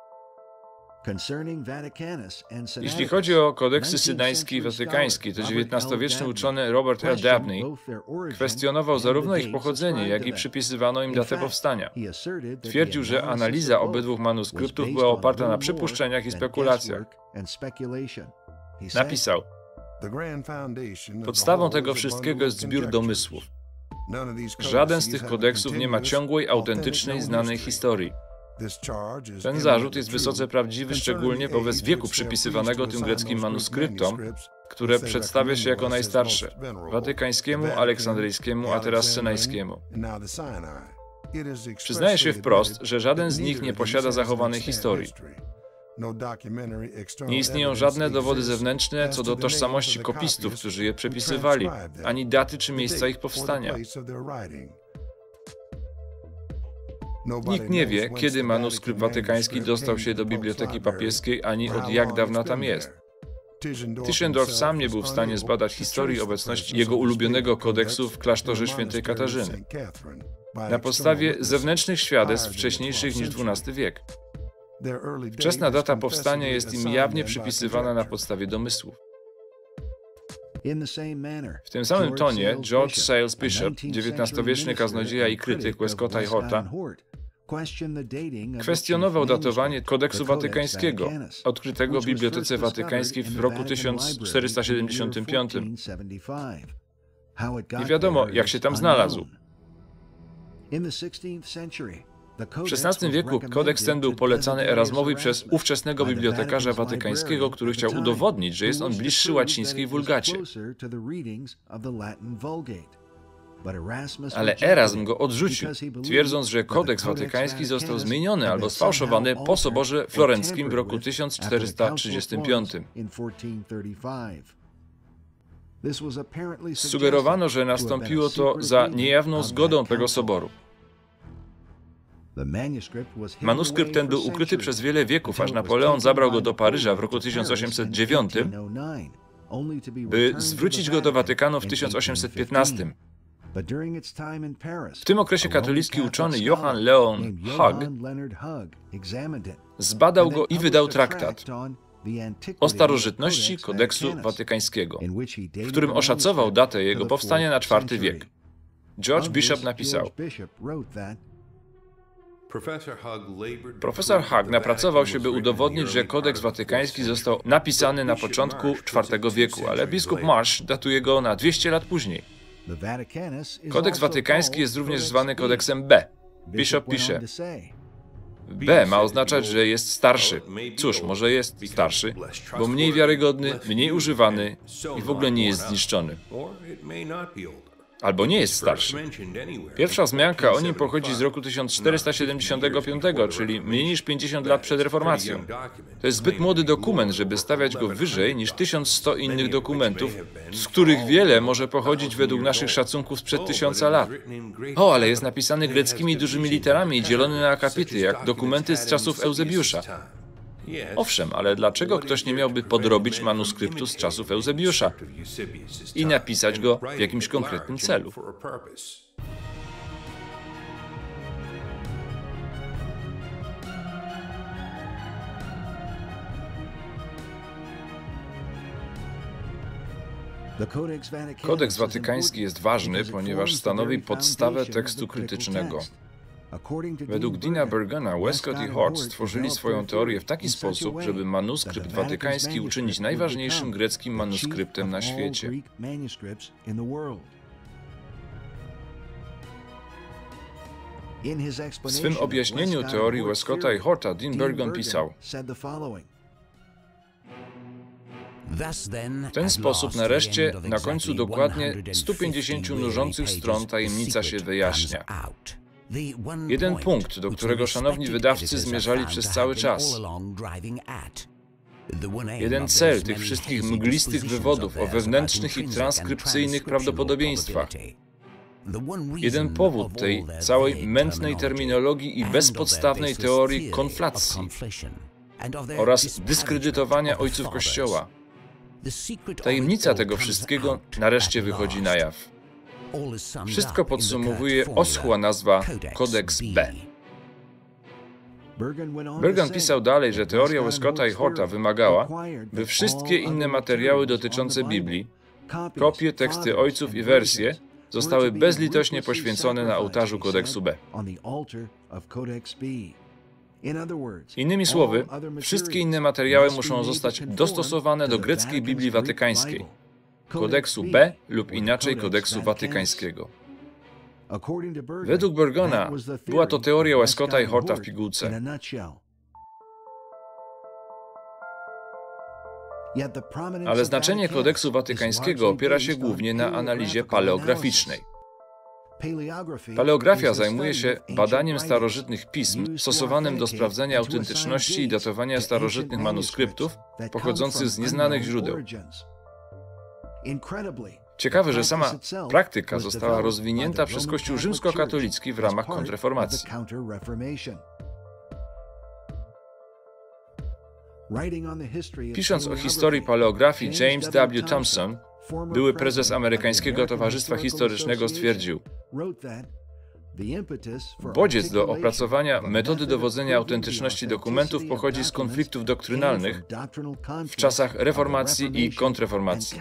Jeśli chodzi o kodeksy synajski i watykański, to XIX-wieczny uczony Robert L. Dabney kwestionował zarówno ich pochodzenie, jak i przypisywano im datę powstania. Twierdził, że analiza obydwu manuskryptów była oparta na przypuszczeniach i spekulacjach. Napisał, podstawą tego wszystkiego jest zbiór domysłów. Żaden z tych kodeksów nie ma ciągłej, autentycznej, znanej historii. Ten zarzut jest wysoce prawdziwy, szczególnie wobec wieku przypisywanego tym greckim manuskryptom, które przedstawia się jako najstarsze – watykańskiemu, aleksandryjskiemu, a teraz synajskiemu. Przyznaje się wprost, że żaden z nich nie posiada zachowanej historii. Nie istnieją żadne dowody zewnętrzne co do tożsamości kopistów, którzy je przepisywali, ani daty czy miejsca ich powstania. Nikt nie wie, kiedy manuskrypt watykański dostał się do Biblioteki Papieskiej, ani od jak dawna tam jest. Tischendorf sam nie był w stanie zbadać historii obecności jego ulubionego kodeksu w klasztorze świętej Katarzyny. Na podstawie zewnętrznych świadectw wcześniejszych niż XII wiek. Wczesna data powstania jest im jawnie przypisywana na podstawie domysłów. W tym samym tonie George Sales Bishop, XIX-wieczny kaznodzieja i krytyk Westcotta i Horta, kwestionował datowanie Kodeksu Watykańskiego, odkrytego w Bibliotece Watykańskiej w roku 1475. Nie wiadomo, jak się tam znalazł. W XVI wieku kodeks ten był polecany Erasmowi przez ówczesnego bibliotekarza watykańskiego, który chciał udowodnić, że jest on bliższy łacińskiej Wulgacie. Ale Erasm go odrzucił, twierdząc, że kodeks watykański został zmieniony albo sfałszowany po soborze florenckim w roku 1435. Sugerowano, że nastąpiło to za niejawną zgodą tego soboru. Manuskrypt ten był ukryty przez wiele wieków, aż Napoleon zabrał go do Paryża w roku 1809, by zwrócić go do Watykanu w 1815. W tym okresie katolicki uczony Johann Leon Hug zbadał go i wydał traktat o starożytności Kodeksu Watykańskiego, w którym oszacował datę jego powstania na IV wiek. George Bishop napisał: Profesor Hug napracował się, by udowodnić, że Kodeks Watykański został napisany na początku IV wieku, ale biskup Marsh datuje go na 200 lat później. Kodeks Watykański jest również zwany Kodeksem B. Bishop pisze: B ma oznaczać, że jest starszy. Cóż, może jest starszy, bo mniej wiarygodny, mniej używany i w ogóle nie jest zniszczony. Albo nie jest starszy. Pierwsza wzmianka o nim pochodzi z roku 1475, czyli mniej niż 50 lat przed reformacją. To jest zbyt młody dokument, żeby stawiać go wyżej niż 1100 innych dokumentów, z których wiele może pochodzić według naszych szacunków sprzed 1000 lat. O, ale jest napisany greckimi dużymi literami i dzielony na akapity, jak dokumenty z czasów Eusebiusza. Owszem, ale dlaczego ktoś nie miałby podrobić manuskryptu z czasów Eusebiusza i napisać go w jakimś konkretnym celu? Kodeks Watykański jest ważny, ponieważ stanowi podstawę tekstu krytycznego. Według Deana Burgona, Westcott i Hort stworzyli swoją teorię w taki sposób, żeby manuskrypt watykański uczynić najważniejszym greckim manuskryptem na świecie. W swym objaśnieniu teorii Westcotta i Horta Dean Burgon pisał: w ten sposób nareszcie, na końcu dokładnie 150 nużących stron tajemnica się wyjaśnia. Jeden punkt, do którego szanowni wydawcy zmierzali przez cały czas. Jeden cel tych wszystkich mglistych wywodów o wewnętrznych i transkrypcyjnych prawdopodobieństwach. Jeden powód tej całej mętnej terminologii i bezpodstawnej teorii konflacji oraz dyskredytowania ojców Kościoła. Tajemnica tego wszystkiego nareszcie wychodzi na jaw. Wszystko podsumowuje oschła nazwa Kodeks B. Burgon pisał dalej, że teoria Westcotta i Horta wymagała, by wszystkie inne materiały dotyczące Biblii, kopie, teksty ojców i wersje zostały bezlitośnie poświęcone na ołtarzu Kodeksu B. Innymi słowy, wszystkie inne materiały muszą zostać dostosowane do greckiej Biblii Watykańskiej, Kodeksu B lub inaczej Kodeksu Watykańskiego. Według Burgona była to teoria Westcotta i Horta w pigułce. Ale znaczenie Kodeksu Watykańskiego opiera się głównie na analizie paleograficznej. Paleografia zajmuje się badaniem starożytnych pism stosowanym do sprawdzenia autentyczności i datowania starożytnych manuskryptów pochodzących z nieznanych źródeł. Ciekawe, że sama praktyka została rozwinięta przez Kościół rzymskokatolicki w ramach kontrreformacji. Pisząc o historii paleografii, James W. Thompson, były prezes amerykańskiego Towarzystwa Historycznego, stwierdził: Bodziec do opracowania metody dowodzenia autentyczności dokumentów pochodzi z konfliktów doktrynalnych w czasach reformacji i kontrreformacji.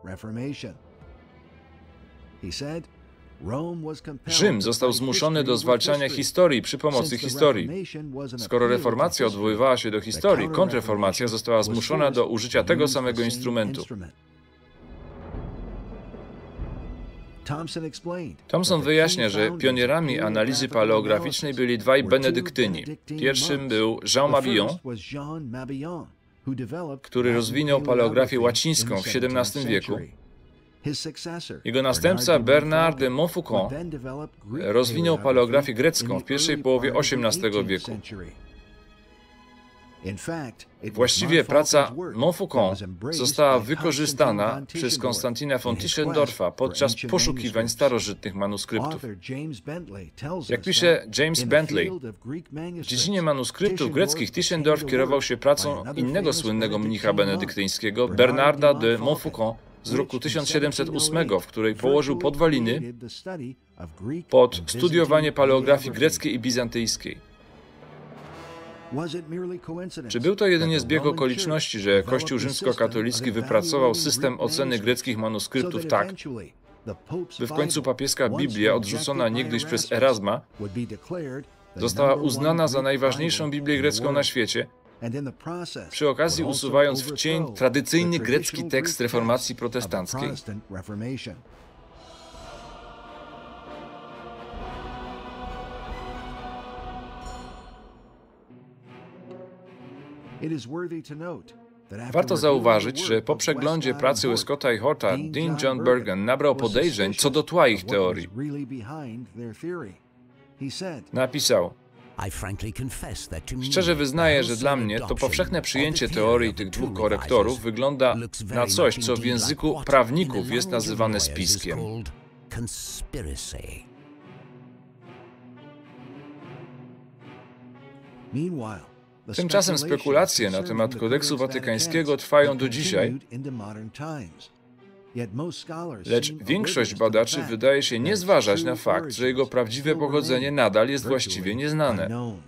Rzym został zmuszony do zwalczania historii przy pomocy historii. Skoro reformacja odwoływała się do historii, kontrreformacja została zmuszona do użycia tego samego instrumentu. Thomson wyjaśnia, że pionierami analizy paleograficznej byli dwaj benedyktyni. Pierwszym był Jean Mabillon, który rozwinął paleografię łacińską w XVII wieku. Jego następca Bernard de Montfaucon rozwinął paleografię grecką w pierwszej połowie XVIII wieku. Właściwie praca Montfaucon została wykorzystana przez Konstantina von Tischendorfa podczas poszukiwań starożytnych manuskryptów. Jak pisze James Bentley, w dziedzinie manuskryptów greckich Tischendorf kierował się pracą innego słynnego mnicha benedyktyńskiego, Bernarda de Montfaucon, z roku 1708, w której położył podwaliny pod studiowanie paleografii greckiej i bizantyjskiej. Czy był to jedynie zbieg okoliczności, że Kościół rzymskokatolicki wypracował system oceny greckich manuskryptów tak, by w końcu papieska Biblia, odrzucona niegdyś przez Erasma, została uznana za najważniejszą Biblię grecką na świecie, przy okazji usuwając w cień tradycyjny grecki tekst reformacji protestanckiej? Warto zauważyć, że po przeglądzie pracy Westcotta i Horta, Dean John Bergen nabrał podejrzeń co do tła ich teorii. Napisał: Szczerze wyznaję, że dla mnie to powszechne przyjęcie teorii tych dwóch korektorów wygląda na coś, co w języku prawników jest nazywane spiskiem. Tymczasem spekulacje na temat Kodeksu Watykańskiego trwają do dzisiaj, lecz większość badaczy wydaje się nie zważać na fakt, że jego prawdziwe pochodzenie nadal jest właściwie nieznane.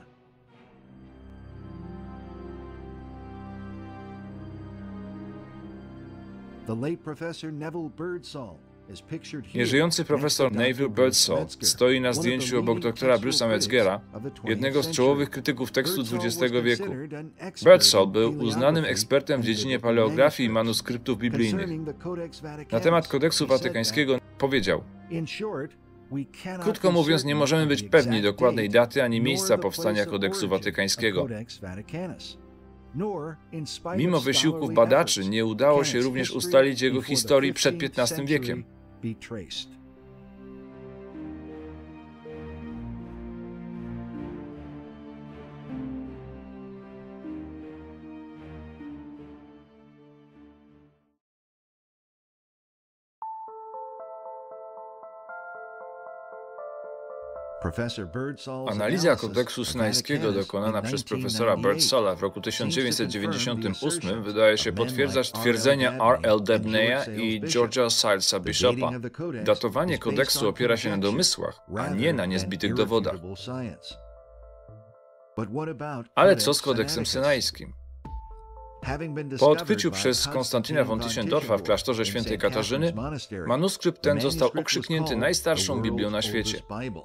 Nieżyjący profesor Neville Birdsall stoi na zdjęciu obok doktora Bruce'a Metzgera, jednego z czołowych krytyków tekstu XX wieku. Birdsall był uznanym ekspertem w dziedzinie paleografii i manuskryptów biblijnych. Na temat Kodeksu Watykańskiego powiedział: Krótko mówiąc, nie możemy być pewni dokładnej daty ani miejsca powstania Kodeksu Watykańskiego. Mimo wysiłków badaczy nie udało się również ustalić jego historii przed XV wiekiem. Analiza kodeksu synajskiego dokonana przez profesora Birdsalla w roku 1998 wydaje się potwierdzać twierdzenia R.L. Dabneya i George'a Silesa Bishopa. Datowanie kodeksu opiera się na domysłach, a nie na niezbitych dowodach. Ale co z kodeksem synajskim? Po odkryciu przez Konstantina von Tischendorfa w klasztorze świętej Katarzyny, manuskrypt ten został okrzyknięty najstarszą Biblią na świecie.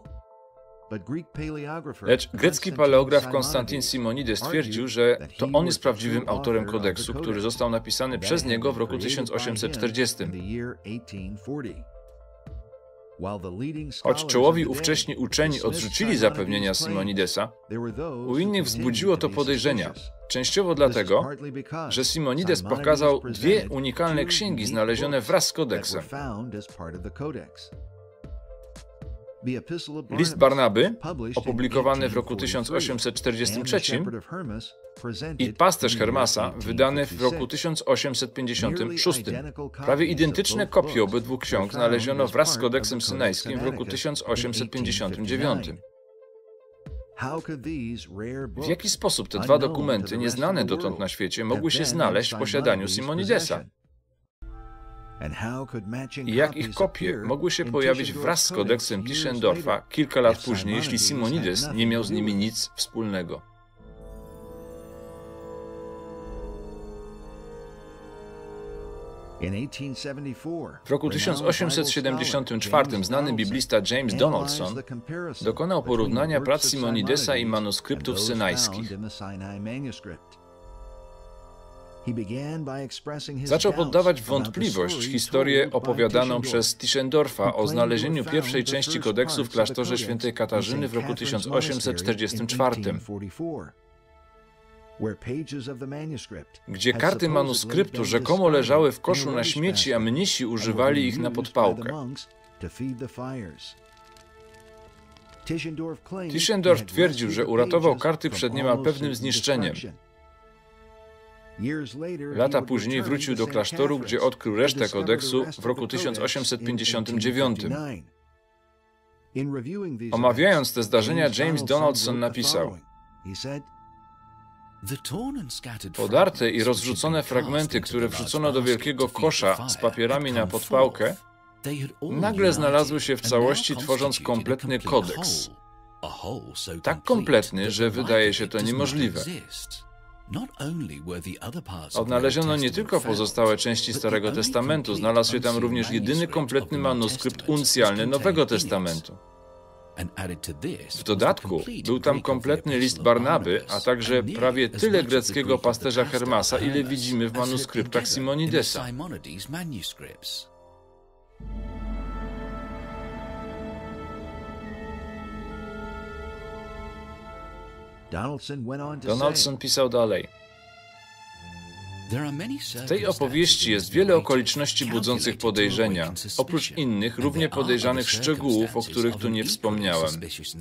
Lecz grecki paleograf Konstantin Simonides stwierdził, że to on jest prawdziwym autorem kodeksu, który został napisany przez niego w roku 1840. Choć czołowi ówcześni uczeni odrzucili zapewnienia Simonidesa, u innych wzbudziło to podejrzenia. Częściowo dlatego, że Simonides pokazał dwie unikalne księgi znalezione wraz z kodeksem. List Barnaby, opublikowany w roku 1843, i Pasterz Hermasa, wydany w roku 1856. Prawie identyczne kopie obydwu ksiąg znaleziono wraz z kodeksem synajskim w roku 1859. W jaki sposób te dwa dokumenty, nieznane dotąd na świecie, mogły się znaleźć w posiadaniu Simonidesa? I jak ich kopie mogły się pojawić wraz z kodeksem Tischendorfa kilka lat później, jeśli Simonides nie miał z nimi nic wspólnego. W roku 1874 znany biblista James Donaldson dokonał porównania prac Simonidesa i manuskryptów synajskich. Zaczął poddawać w wątpliwość historię opowiadaną przez Tischendorfa o znalezieniu pierwszej części kodeksu w klasztorze świętej Katarzyny w roku 1844, gdzie karty manuskryptu rzekomo leżały w koszu na śmieci, a mnisi używali ich na podpałkę. Tischendorf twierdził, że uratował karty przed niemal pewnym zniszczeniem. Lata później wrócił do klasztoru, gdzie odkrył resztę kodeksu w roku 1859. Omawiając te zdarzenia, James Donaldson napisał: podarte i rozrzucone fragmenty, które wrzucono do wielkiego kosza z papierami na podpałkę, nagle znalazły się w całości, tworząc kompletny kodeks. Tak kompletny, że wydaje się to niemożliwe. Odnaleziono nie tylko pozostałe części Starego Testamentu, znalazł się tam również jedyny kompletny manuskrypt uncjalny Nowego Testamentu. W dodatku był tam kompletny list Barnaby, a także prawie tyle greckiego pasterza Hermasa, ile widzimy w manuskryptach Simonidesa. Donaldson pisał dalej: w tej opowieści jest wiele okoliczności budzących podejrzenia, oprócz innych, równie podejrzanych szczegółów, o których tu nie wspomniałem.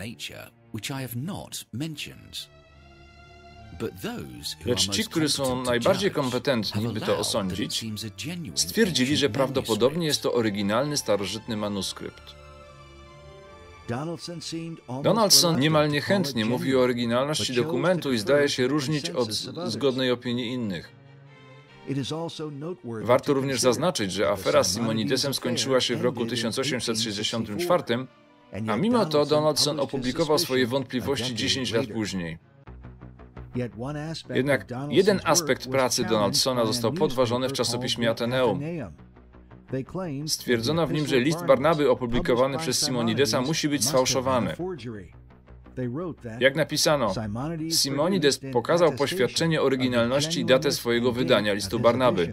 Lecz ci, którzy są najbardziej kompetentni, by to osądzić, stwierdzili, że prawdopodobnie jest to oryginalny, starożytny manuskrypt. Donaldson niemal niechętnie mówi o oryginalności dokumentu i zdaje się różnić od zgodnej opinii innych. Warto również zaznaczyć, że afera z Simonidesem skończyła się w roku 1864, a mimo to Donaldson opublikował swoje wątpliwości 10 lat później. Jednak jeden aspekt pracy Donaldsona został podważony w czasopiśmie Ateneum. Stwierdzono w nim, że list Barnaby opublikowany przez Simonidesa musi być sfałszowany. Jak napisano, Simonides pokazał poświadczenie oryginalności i datę swojego wydania listu Barnaby.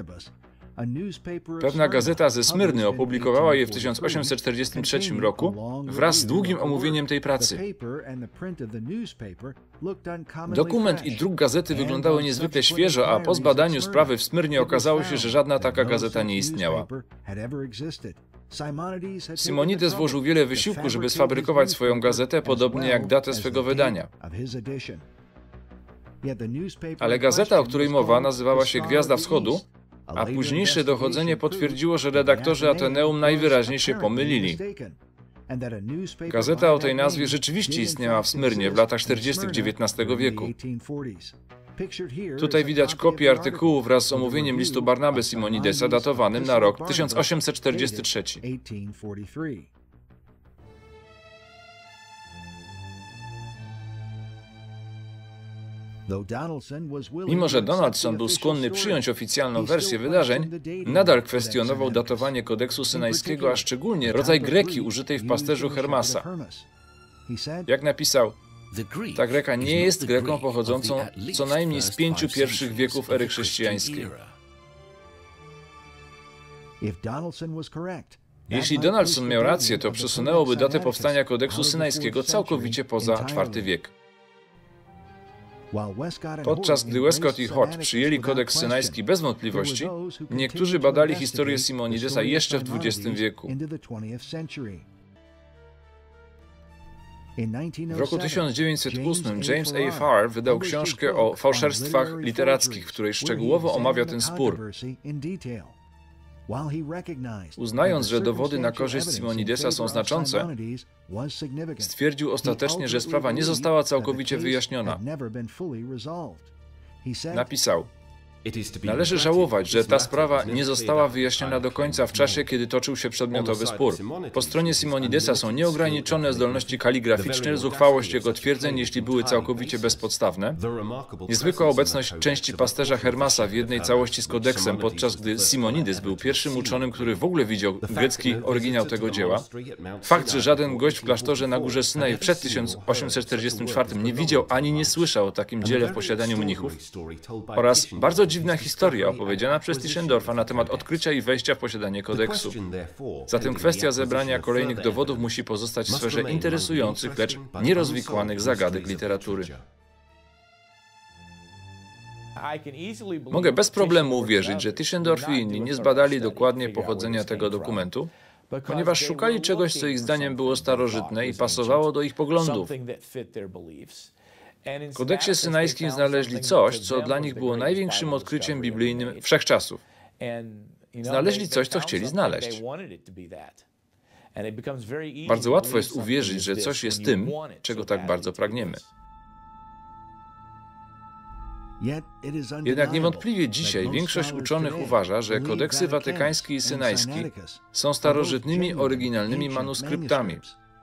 Pewna gazeta ze Smyrny opublikowała je w 1843 roku wraz z długim omówieniem tej pracy. Dokument i druk gazety wyglądały niezwykle świeżo, a po zbadaniu sprawy w Smyrnie okazało się, że żadna taka gazeta nie istniała. Simonides włożył wiele wysiłku, żeby sfabrykować swoją gazetę, podobnie jak datę swego wydania. Ale gazeta, o której mowa, nazywała się Gwiazda Wschodu, a późniejsze dochodzenie potwierdziło, że redaktorzy Ateneum najwyraźniej się pomylili. Gazeta o tej nazwie rzeczywiście istniała w Smyrnie w latach 40. XIX wieku. Tutaj widać kopię artykułu wraz z omówieniem listu Barnaby Simonidesa datowanym na rok 1843. Mimo że Donaldson był skłonny przyjąć oficjalną wersję wydarzeń, nadal kwestionował datowanie kodeksu synajskiego, a szczególnie rodzaj greki użytej w pasterzu Hermasa. Jak napisał, ta greka nie jest greką pochodzącą co najmniej z 5 pierwszych wieków ery chrześcijańskiej. Jeśli Donaldson miał rację, to przesunęłoby datę powstania kodeksu synajskiego całkowicie poza IV wiek. Podczas gdy Westcott i Hodge przyjęli kodeks synajski bez wątpliwości, niektórzy badali historię Simonidesa jeszcze w XX wieku. W roku 1908 James A. Farr wydał książkę o fałszerstwach literackich, w której szczegółowo omawia ten spór. Uznając, że dowody na korzyść Simonidesa są znaczące, stwierdził ostatecznie, że sprawa nie została całkowicie wyjaśniona. Napisał: Należy żałować, że ta sprawa nie została wyjaśniona do końca w czasie, kiedy toczył się przedmiotowy spór. Po stronie Simonidesa są nieograniczone zdolności kaligraficzne, zuchwałość jego twierdzeń, jeśli były całkowicie bezpodstawne, niezwykła obecność części pasterza Hermasa w jednej całości z kodeksem, podczas gdy Simonides był pierwszym uczonym, który w ogóle widział grecki oryginał tego dzieła, fakt, że żaden gość w klasztorze na górze Synaj przed 1844 nie widział ani nie słyszał o takim dziele w posiadaniu mnichów, oraz bardzo dziwna historia opowiedziana przez Tischendorfa na temat odkrycia i wejścia w posiadanie kodeksu. Zatem kwestia zebrania kolejnych dowodów musi pozostać w sferze interesujących, lecz nierozwikłanych zagadek literatury. Mogę bez problemu uwierzyć, że Tischendorf i inni nie zbadali dokładnie pochodzenia tego dokumentu, ponieważ szukali czegoś, co ich zdaniem było starożytne i pasowało do ich poglądów. W kodeksie synajskim znaleźli coś, co dla nich było największym odkryciem biblijnym wszechczasów. Znaleźli coś, co chcieli znaleźć. Bardzo łatwo jest uwierzyć, że coś jest tym, czego tak bardzo pragniemy. Jednak niewątpliwie dzisiaj większość uczonych uważa, że kodeksy watykański i synajski są starożytnymi, oryginalnymi manuskryptami.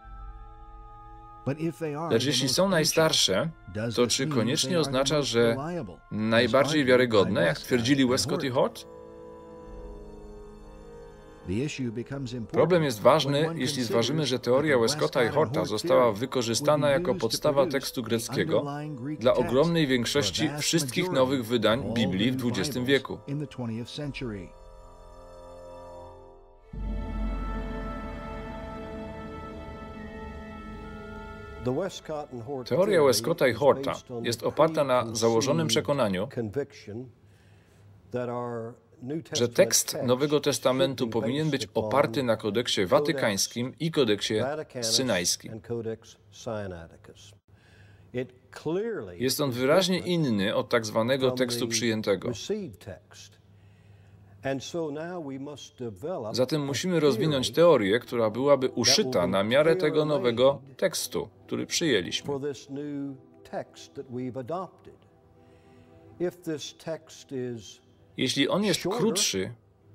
Lecz jeśli są najstarsze, to czy koniecznie oznacza, że najbardziej wiarygodne, jak twierdzili Westcott i Hort? Problem jest ważny, jeśli zważymy, że teoria Westcotta i Horta została wykorzystana jako podstawa tekstu greckiego dla ogromnej większości wszystkich nowych wydań Biblii w XX wieku. Teoria Westcotta i Horta jest oparta na założonym przekonaniu, że tekst Nowego Testamentu powinien być oparty na kodeksie watykańskim i kodeksie synajskim. Jest on wyraźnie inny od tak zwanego tekstu przyjętego. Zatem musimy rozwinąć teorię, która byłaby uszyta na miarę tego nowego tekstu, który przyjęliśmy. Jeśli on jest krótszy,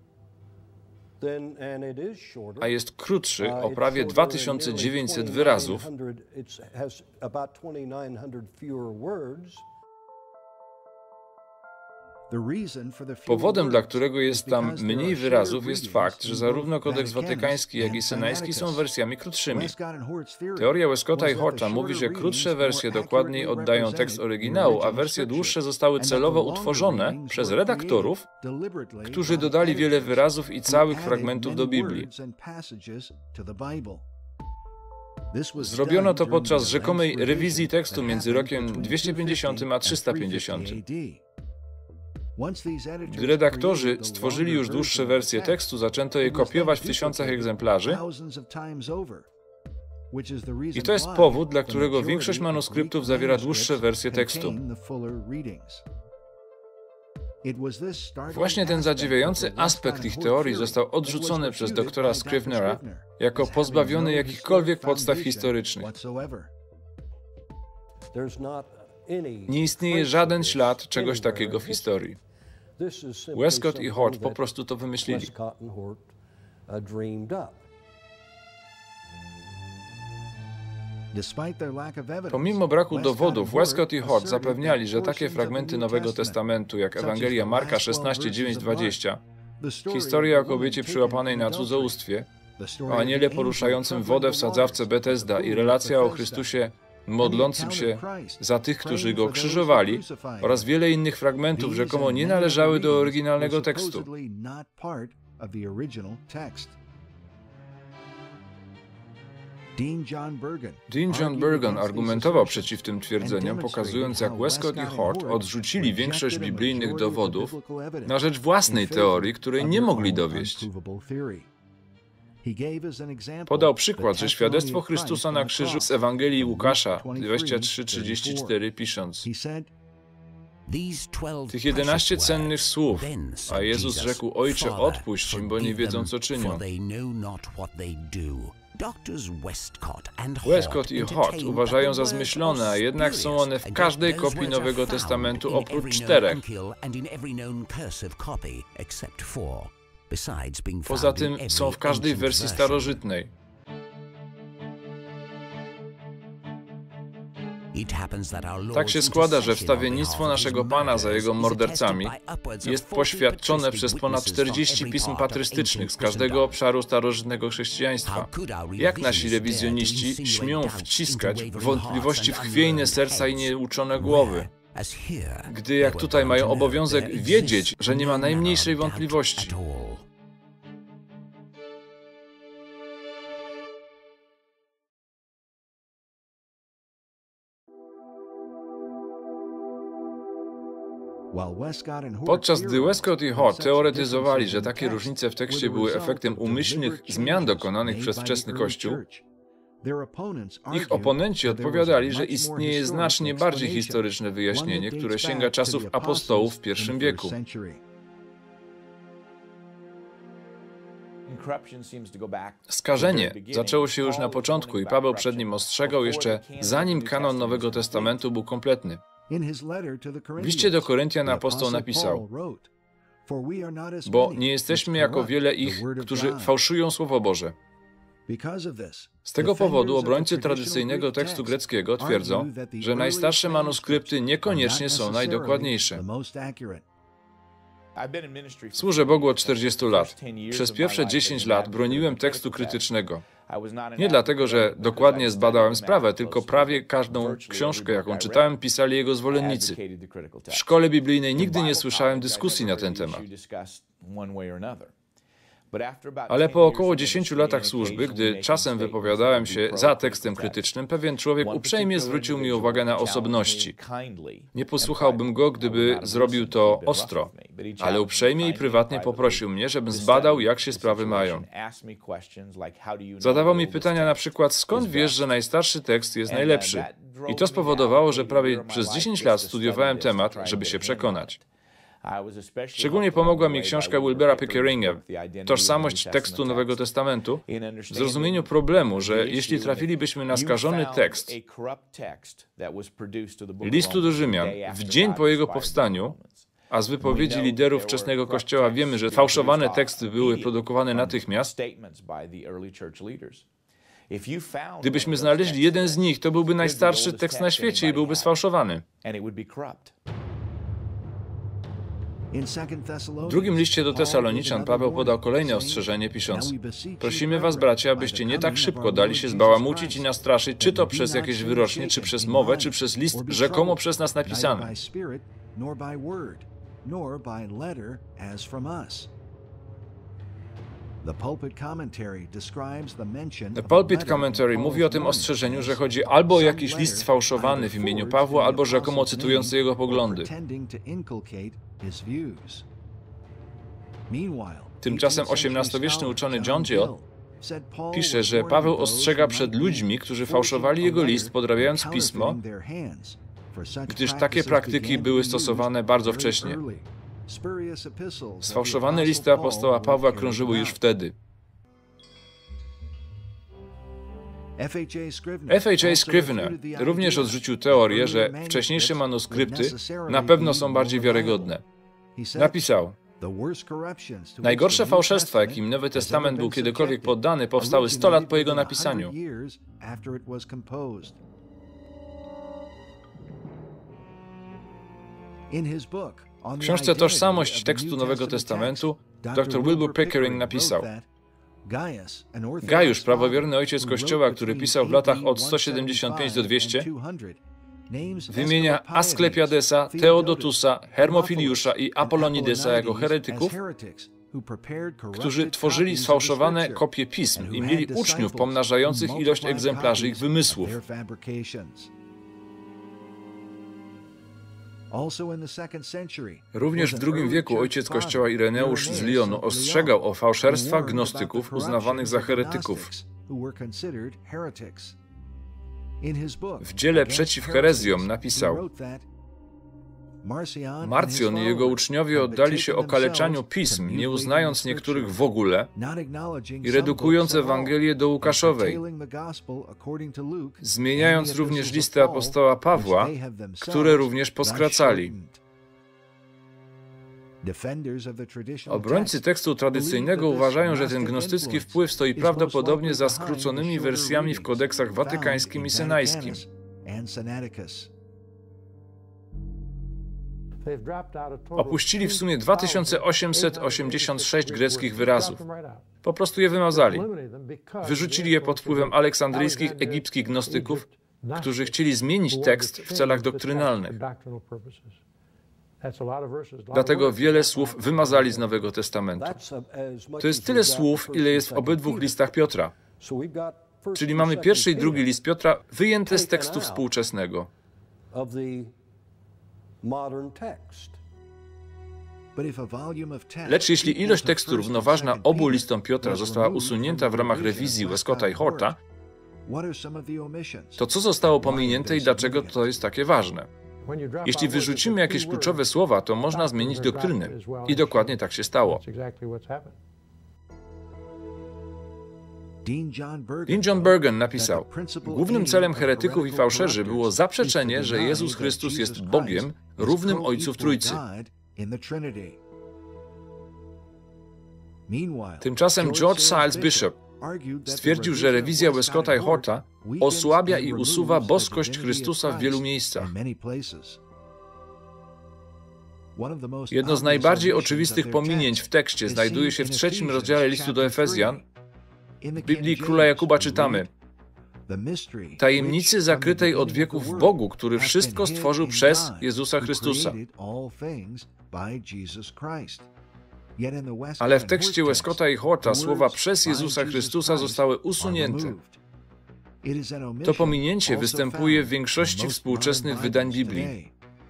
a jest krótszy o prawie 2900 wyrazów, powodem, dla którego jest tam mniej wyrazów, jest fakt, że zarówno kodeks watykański, jak i synajski są wersjami krótszymi. Teoria Westcotta i Horta mówi, że krótsze wersje dokładniej oddają tekst oryginału, a wersje dłuższe zostały celowo utworzone przez redaktorów, którzy dodali wiele wyrazów i całych fragmentów do Biblii. Zrobiono to podczas rzekomej rewizji tekstu między rokiem 250 a 350. Gdy redaktorzy stworzyli już dłuższe wersje tekstu, zaczęto je kopiować w tysiącach egzemplarzy i to jest powód, dla którego większość manuskryptów zawiera dłuższe wersje tekstu. Właśnie ten zadziwiający aspekt ich teorii został odrzucony przez doktora Scrivenera jako pozbawiony jakichkolwiek podstaw historycznych. Nie istnieje żaden ślad czegoś takiego w historii. Westcott i Hort po prostu to wymyślili. Pomimo braku dowodów, Westcott i Hort zapewniali, że takie fragmenty Nowego Testamentu, jak Ewangelia Marka 16:9-20, historia o kobiecie przyłapanej na cudzołóstwie, o aniele poruszającym wodę w sadzawce Betesda i relacja o Chrystusie modlącym się za tych, którzy Go krzyżowali, oraz wiele innych fragmentów rzekomo nie należały do oryginalnego tekstu. Dean John Burgon argumentował przeciw tym twierdzeniom, pokazując, jak Westcott i Hort odrzucili większość biblijnych dowodów na rzecz własnej teorii, której nie mogli dowieść. Podał przykład, że świadectwo Chrystusa na krzyżu z Ewangelii Łukasza 23:34 pisząc: tych 11 cennych słów, a Jezus rzekł: Ojcze, odpuść im, bo nie wiedzą, co czynią. Westcott i Hort uważają za zmyślone, a jednak są one w każdej kopii Nowego Testamentu oprócz 4. Poza tym są w każdej wersji starożytnej. Tak się składa, że wstawiennictwo naszego Pana za Jego mordercami jest poświadczone przez ponad 40 pism patrystycznych z każdego obszaru starożytnego chrześcijaństwa. Jak nasi rewizjoniści śmią wciskać wątpliwości w chwiejne serca i nieuczone głowy, gdy jak tutaj mają obowiązek wiedzieć, że nie ma najmniejszej wątpliwości. Podczas gdy Westcott i Hort teoretyzowali, że takie różnice w tekście były efektem umyślnych zmian dokonanych przez wczesny Kościół, ich oponenci odpowiadali, że istnieje znacznie bardziej historyczne wyjaśnienie, które sięga czasów apostołów w I wieku. Skażenie zaczęło się już na początku i Paweł przed nim ostrzegał jeszcze zanim kanon Nowego Testamentu był kompletny. W liście do Koryntian apostoł napisał: bo nie jesteśmy jako wiele ich, którzy fałszują Słowo Boże. Z tego powodu obrońcy tradycyjnego tekstu greckiego twierdzą, że najstarsze manuskrypty niekoniecznie są najdokładniejsze. Służę Bogu od 40 lat. Przez pierwsze 10 lat broniłem tekstu krytycznego. Nie dlatego, że dokładnie zbadałem sprawę, tylko prawie każdą książkę, jaką czytałem, pisali jego zwolennicy. W szkole biblijnej nigdy nie słyszałem dyskusji na ten temat. Ale po około 10 latach służby, gdy czasem wypowiadałem się za tekstem krytycznym, pewien człowiek uprzejmie zwrócił mi uwagę na osobności. Nie posłuchałbym go, gdyby zrobił to ostro, ale uprzejmie i prywatnie poprosił mnie, żebym zbadał, jak się sprawy mają. Zadawał mi pytania na przykład, skąd wiesz, że najstarszy tekst jest najlepszy? I to spowodowało, że prawie przez 10 lat studiowałem temat, żeby się przekonać. Szczególnie pomogła mi książka Wilbera Pickeringa, Tożsamość tekstu Nowego Testamentu, w zrozumieniu problemu, że jeśli trafilibyśmy na skażony tekst listu do Rzymian w dzień po jego powstaniu, a z wypowiedzi liderów wczesnego Kościoła wiemy, że fałszowane teksty były produkowane natychmiast, gdybyśmy znaleźli jeden z nich, to byłby najstarszy tekst na świecie i byłby sfałszowany. W drugim liście do Tesaloniczan Paweł podał kolejne ostrzeżenie, pisząc: prosimy was, bracia, abyście nie tak szybko dali się zbałamucić i nastraszyć, czy to przez jakieś wyrocznie, czy przez mowę, czy przez list rzekomo przez nas napisany. The Pulpit Commentary mówi o tym ostrzeżeniu, że chodzi albo o jakiś list sfałszowany w imieniu Pawła, albo rzekomo cytujący jego poglądy. Tymczasem XVIII-wieczny uczony John Gill pisze, że Paweł ostrzega przed ludźmi, którzy fałszowali jego list, podrabiając pismo, gdyż takie praktyki były stosowane bardzo wcześnie. Sfałszowane listy apostoła Pawła krążyły już wtedy. F.H.A. Scrivener również odrzucił teorię, że wcześniejsze manuskrypty na pewno są bardziej wiarygodne. Napisał: najgorsze fałszerstwa, jakim Nowy Testament był kiedykolwiek poddany, powstały 100 lat po jego napisaniu. W książce Tożsamość tekstu Nowego Testamentu dr Wilbur Pickering napisał: Gajusz, prawowierny ojciec Kościoła, który pisał w latach od 175 do 200, wymienia Asklepiadesa, Teodotusa, Hermofiliusza i Apolonidesa jako heretyków, którzy tworzyli sfałszowane kopie pism i mieli uczniów pomnażających ilość egzemplarzy ich wymysłów. Również w II wieku ojciec Kościoła Ireneusz z Lyonu ostrzegał o fałszerstwach gnostyków uznawanych za heretyków. W dziele Przeciw herezjom napisał: Marcjon i jego uczniowie oddali się okaleczaniu pism, nie uznając niektórych w ogóle i redukując Ewangelię do Łukaszowej, zmieniając również listy apostoła Pawła, które również poskracali. Obrońcy tekstu tradycyjnego uważają, że ten gnostycki wpływ stoi prawdopodobnie za skróconymi wersjami w kodeksach watykańskim i synajskim. Opuścili w sumie 2886 greckich wyrazów. Po prostu je wymazali. Wyrzucili je pod wpływem aleksandryjskich, egipskich gnostyków, którzy chcieli zmienić tekst w celach doktrynalnych. Dlatego wiele słów wymazali z Nowego Testamentu. To jest tyle słów, ile jest w obydwu listach Piotra. Czyli mamy pierwszy i drugi list Piotra wyjęte z tekstu współczesnego. Lecz jeśli ilość tekstu równoważna obu listom Piotra została usunięta w ramach rewizji Westcotta i Horta, to co zostało pominięte i dlaczego to jest takie ważne? Jeśli wyrzucimy jakieś kluczowe słowa, to można zmienić doktrynę. I dokładnie tak się stało. Dean John Bergen napisał: głównym celem heretyków i fałszerzy było zaprzeczenie, że Jezus Chrystus jest Bogiem, równym Ojcu w Trójcy. Tymczasem George Siles Bishop stwierdził, że rewizja Westcotta i Horta osłabia i usuwa boskość Chrystusa w wielu miejscach. Jedno z najbardziej oczywistych pominięć w tekście znajduje się w 3 rozdziale listu do Efezjan. W Biblii Króla Jakuba czytamy: tajemnicy zakrytej od wieków w Bogu, który wszystko stworzył przez Jezusa Chrystusa. Ale w tekście Westcotta i Horta słowa przez Jezusa Chrystusa zostały usunięte. To pominięcie występuje w większości współczesnych wydań Biblii.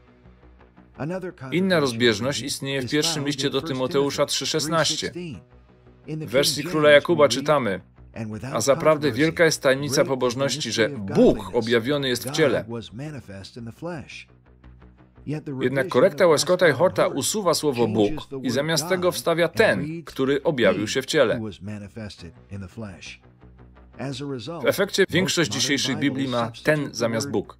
Inna rozbieżność istnieje w pierwszym liście do Tymoteusza 3,16. W wersji Króla Jakuba czytamy: a zaprawdę wielka jest tajemnica pobożności, że Bóg objawiony jest w ciele. Jednak korekta Westcotta i Horta usuwa słowo Bóg i zamiast tego wstawia ten, który objawił się w ciele. W efekcie większość dzisiejszych Biblii ma ten zamiast Bóg.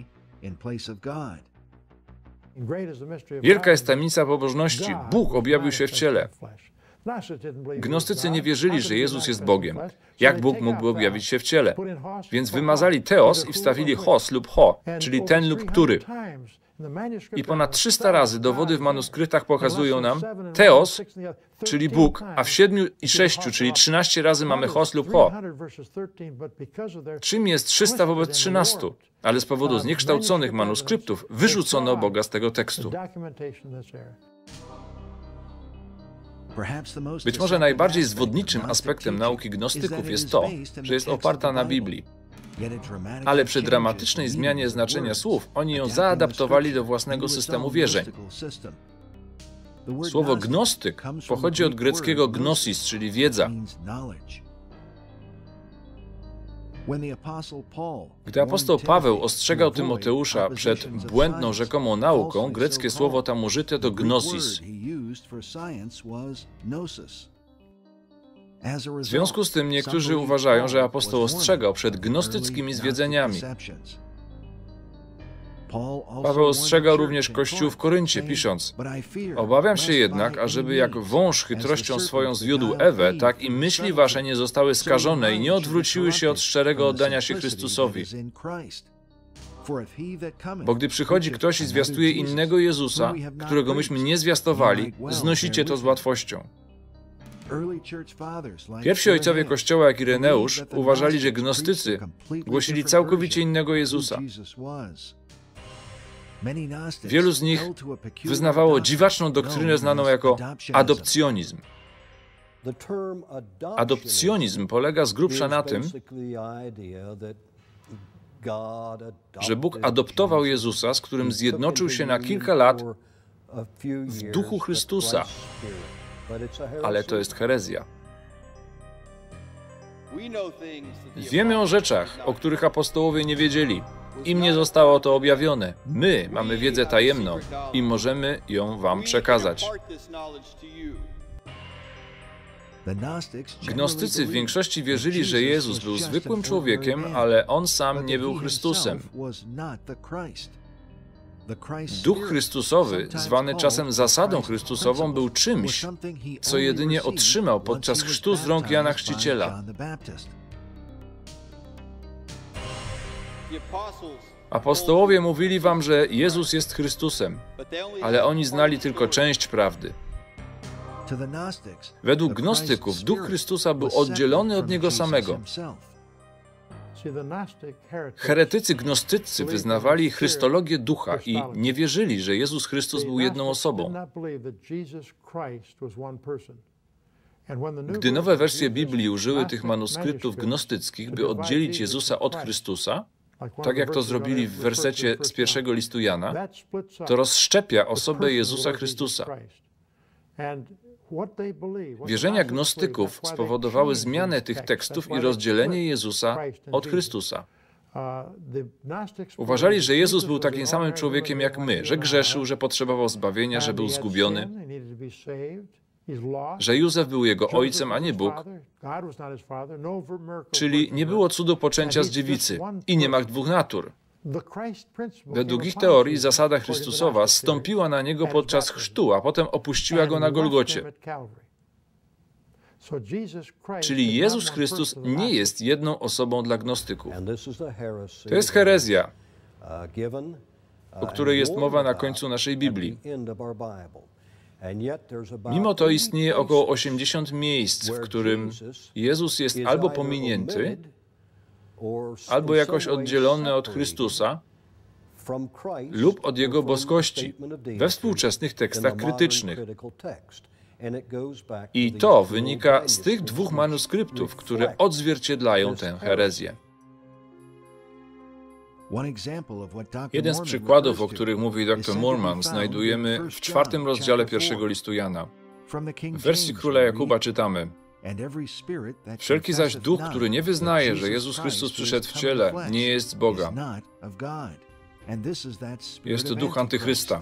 Wielka jest tajemnica pobożności. Bóg objawił się w ciele. Gnostycy nie wierzyli, że Jezus jest Bogiem. Jak Bóg mógłby objawić się w ciele? Więc wymazali teos i wstawili hos lub ho, czyli ten lub który. I ponad 300 razy dowody w manuskryptach pokazują nam teos, czyli Bóg, a w 7 i 6, czyli 13 razy mamy hos lub ho. Czym jest 300 wobec 13? Ale z powodu zniekształconych manuskryptów wyrzucono Boga z tego tekstu. Być może najbardziej zwodniczym aspektem nauki gnostyków jest to, że jest oparta na Biblii. Ale przy dramatycznej zmianie znaczenia słów oni ją zaadaptowali do własnego systemu wierzeń. Słowo gnostyk pochodzi od greckiego gnosis, czyli wiedza. Gdy apostoł Paweł ostrzegał Tymoteusza przed błędną rzekomą nauką, greckie słowo tam użyte to gnosis. W związku z tym niektórzy uważają, że apostoł ostrzegał przed gnostyckimi zwiedzeniami. Paweł ostrzegał również Kościół w Koryncie, pisząc: obawiam się jednak, ażeby jak wąż chytrością swoją zwiódł Ewę, tak i myśli wasze nie zostały skażone i nie odwróciły się od szczerego oddania się Chrystusowi. Bo gdy przychodzi ktoś i zwiastuje innego Jezusa, którego myśmy nie zwiastowali, znosicie to z łatwością. Pierwsi ojcowie Kościoła, jak Ireneusz, uważali, że gnostycy głosili całkowicie innego Jezusa. Wielu z nich wyznawało dziwaczną doktrynę znaną jako adopcjonizm. Adopcjonizm polega z grubsza na tym, że Bóg adoptował Jezusa, z którym zjednoczył się na kilka lat w duchu Chrystusa. Ale to jest herezja. Wiemy o rzeczach, o których apostołowie nie wiedzieli. Im nie zostało to objawione. My mamy wiedzę tajemną i możemy ją wam przekazać. Gnostycy w większości wierzyli, że Jezus był zwykłym człowiekiem, ale On sam nie był Chrystusem. Duch Chrystusowy, zwany czasem zasadą Chrystusową, był czymś, co jedynie otrzymał podczas chrztu z rąk Jana Chrzciciela. Apostołowie mówili wam, że Jezus jest Chrystusem, ale oni znali tylko część prawdy. Według gnostyków Duch Chrystusa był oddzielony od Niego samego. Heretycy gnostycy wyznawali chrystologię ducha i nie wierzyli, że Jezus Chrystus był jedną osobą. Gdy nowe wersje Biblii użyły tych manuskryptów gnostyckich, by oddzielić Jezusa od Chrystusa, tak jak to zrobili w wersecie z pierwszego listu Jana, to rozszczepia osobę Jezusa Chrystusa. Wierzenia gnostyków spowodowały zmianę tych tekstów i rozdzielenie Jezusa od Chrystusa. Uważali, że Jezus był takim samym człowiekiem jak my, że grzeszył, że potrzebował zbawienia, że był zgubiony, że Józef był jego ojcem, a nie Bóg, czyli nie było cudu poczęcia z dziewicy i nie ma dwóch natur. Według ich teorii zasada Chrystusowa zstąpiła na niego podczas chrztu, a potem opuściła go na Golgocie. Czyli Jezus Chrystus nie jest jedną osobą dla gnostyków. To jest herezja, o której jest mowa na końcu naszej Biblii. Mimo to istnieje około 80 miejsc, w którym Jezus jest albo pominięty, albo jakoś oddzielony od Chrystusa lub od Jego boskości we współczesnych tekstach krytycznych. I to wynika z tych dwóch manuskryptów, które odzwierciedlają tę herezję. Jeden z przykładów, o których mówi dr Moorman, znajdujemy w 4. rozdziale pierwszego listu Jana. W wersji króla Jakuba czytamy: Wszelki zaś duch, który nie wyznaje, że Jezus Chrystus przyszedł w ciele, nie jest z Boga. Jest to duch antychrysta.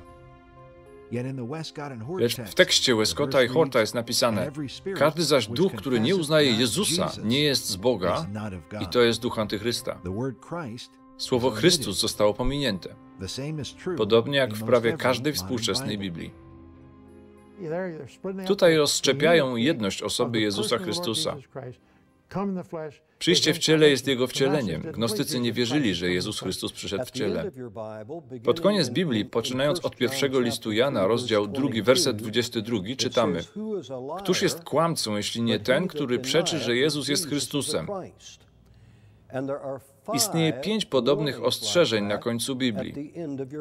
Lecz w tekście Westcotta i Horta jest napisane: Każdy zaś duch, który nie uznaje Jezusa, nie jest z Boga i to jest duch antychrysta. Słowo Chrystus zostało pominięte, podobnie jak w prawie każdej współczesnej Biblii. Tutaj rozszczepiają jedność osoby Jezusa Chrystusa. Przyjście w ciele jest Jego wcieleniem. Gnostycy nie wierzyli, że Jezus Chrystus przyszedł w ciele. Pod koniec Biblii, poczynając od pierwszego listu Jana, rozdział 2, werset 22, czytamy: Któż jest kłamcą, jeśli nie ten, który przeczy, że Jezus jest Chrystusem? Istnieje 5 podobnych ostrzeżeń na końcu Biblii.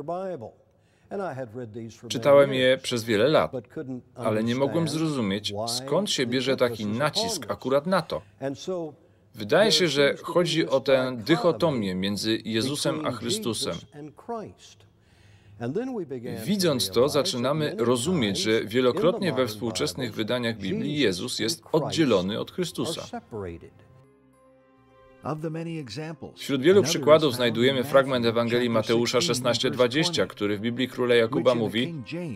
Czytałem je przez wiele lat, ale nie mogłem zrozumieć, skąd się bierze taki nacisk akurat na to. Wydaje się, że chodzi o tę dychotomię między Jezusem a Chrystusem. Widząc to, zaczynamy rozumieć, że wielokrotnie we współczesnych wydaniach Biblii Jezus jest oddzielony od Chrystusa. Wśród wielu przykładów znajdujemy fragment Ewangelii Mateusza 16:20, który w Biblii króla Jakuba mówi: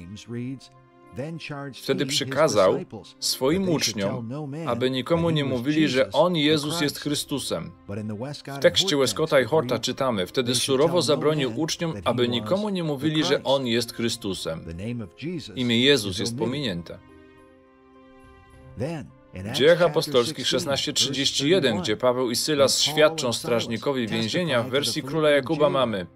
Wtedy przykazał swoim uczniom, aby nikomu nie mówili, że On, Jezus, jest Chrystusem. W tekście Westcotta i Horta czytamy: Wtedy surowo zabronił uczniom, aby nikomu nie mówili, że On jest Chrystusem. Imię Jezus jest pominięte. W Dziejach Apostolskich 16:31, gdzie Paweł i Sylas świadczą strażnikowi więzienia, w wersji króla Jakuba mamy: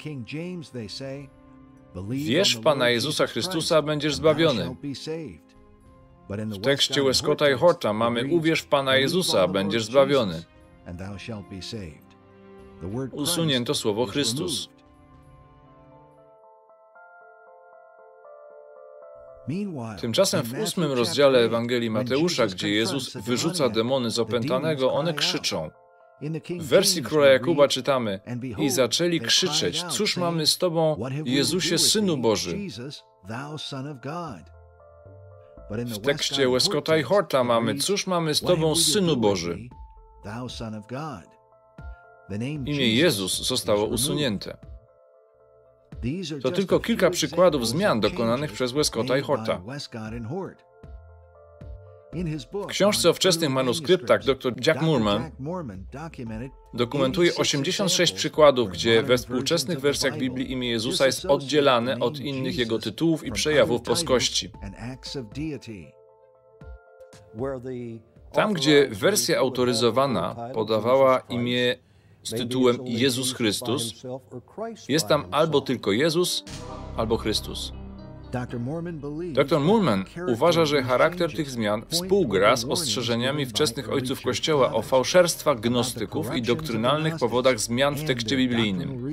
Wierz w Pana Jezusa Chrystusa, będziesz zbawiony. W tekście Westcotta i Horta mamy: Uwierz w Pana Jezusa, będziesz zbawiony. Usunięto słowo Chrystus. Tymczasem w 8 rozdziale Ewangelii Mateusza, gdzie Jezus wyrzuca demony z opętanego, one krzyczą. W wersji króla Jakuba czytamy: I zaczęli krzyczeć: Cóż mamy z Tobą, Jezusie, Synu Boży? W tekście Westcotta i Horta mamy: Cóż mamy z Tobą, Synu Boży? Imię Jezus zostało usunięte. To tylko kilka przykładów zmian dokonanych przez Westcotta i Horta. W książce o wczesnych manuskryptach dr Jack Moorman dokumentuje 86 przykładów, gdzie we współczesnych wersjach Biblii imię Jezusa jest oddzielane od innych Jego tytułów i przejawów boskości. Tam, gdzie wersja autoryzowana podawała imię z tytułem Jezus Chrystus, jest tam albo tylko Jezus, albo Chrystus. Dr Moorman uważa, że charakter tych zmian współgra z ostrzeżeniami wczesnych ojców Kościoła o fałszerstwach gnostyków i doktrynalnych powodach zmian w tekście biblijnym.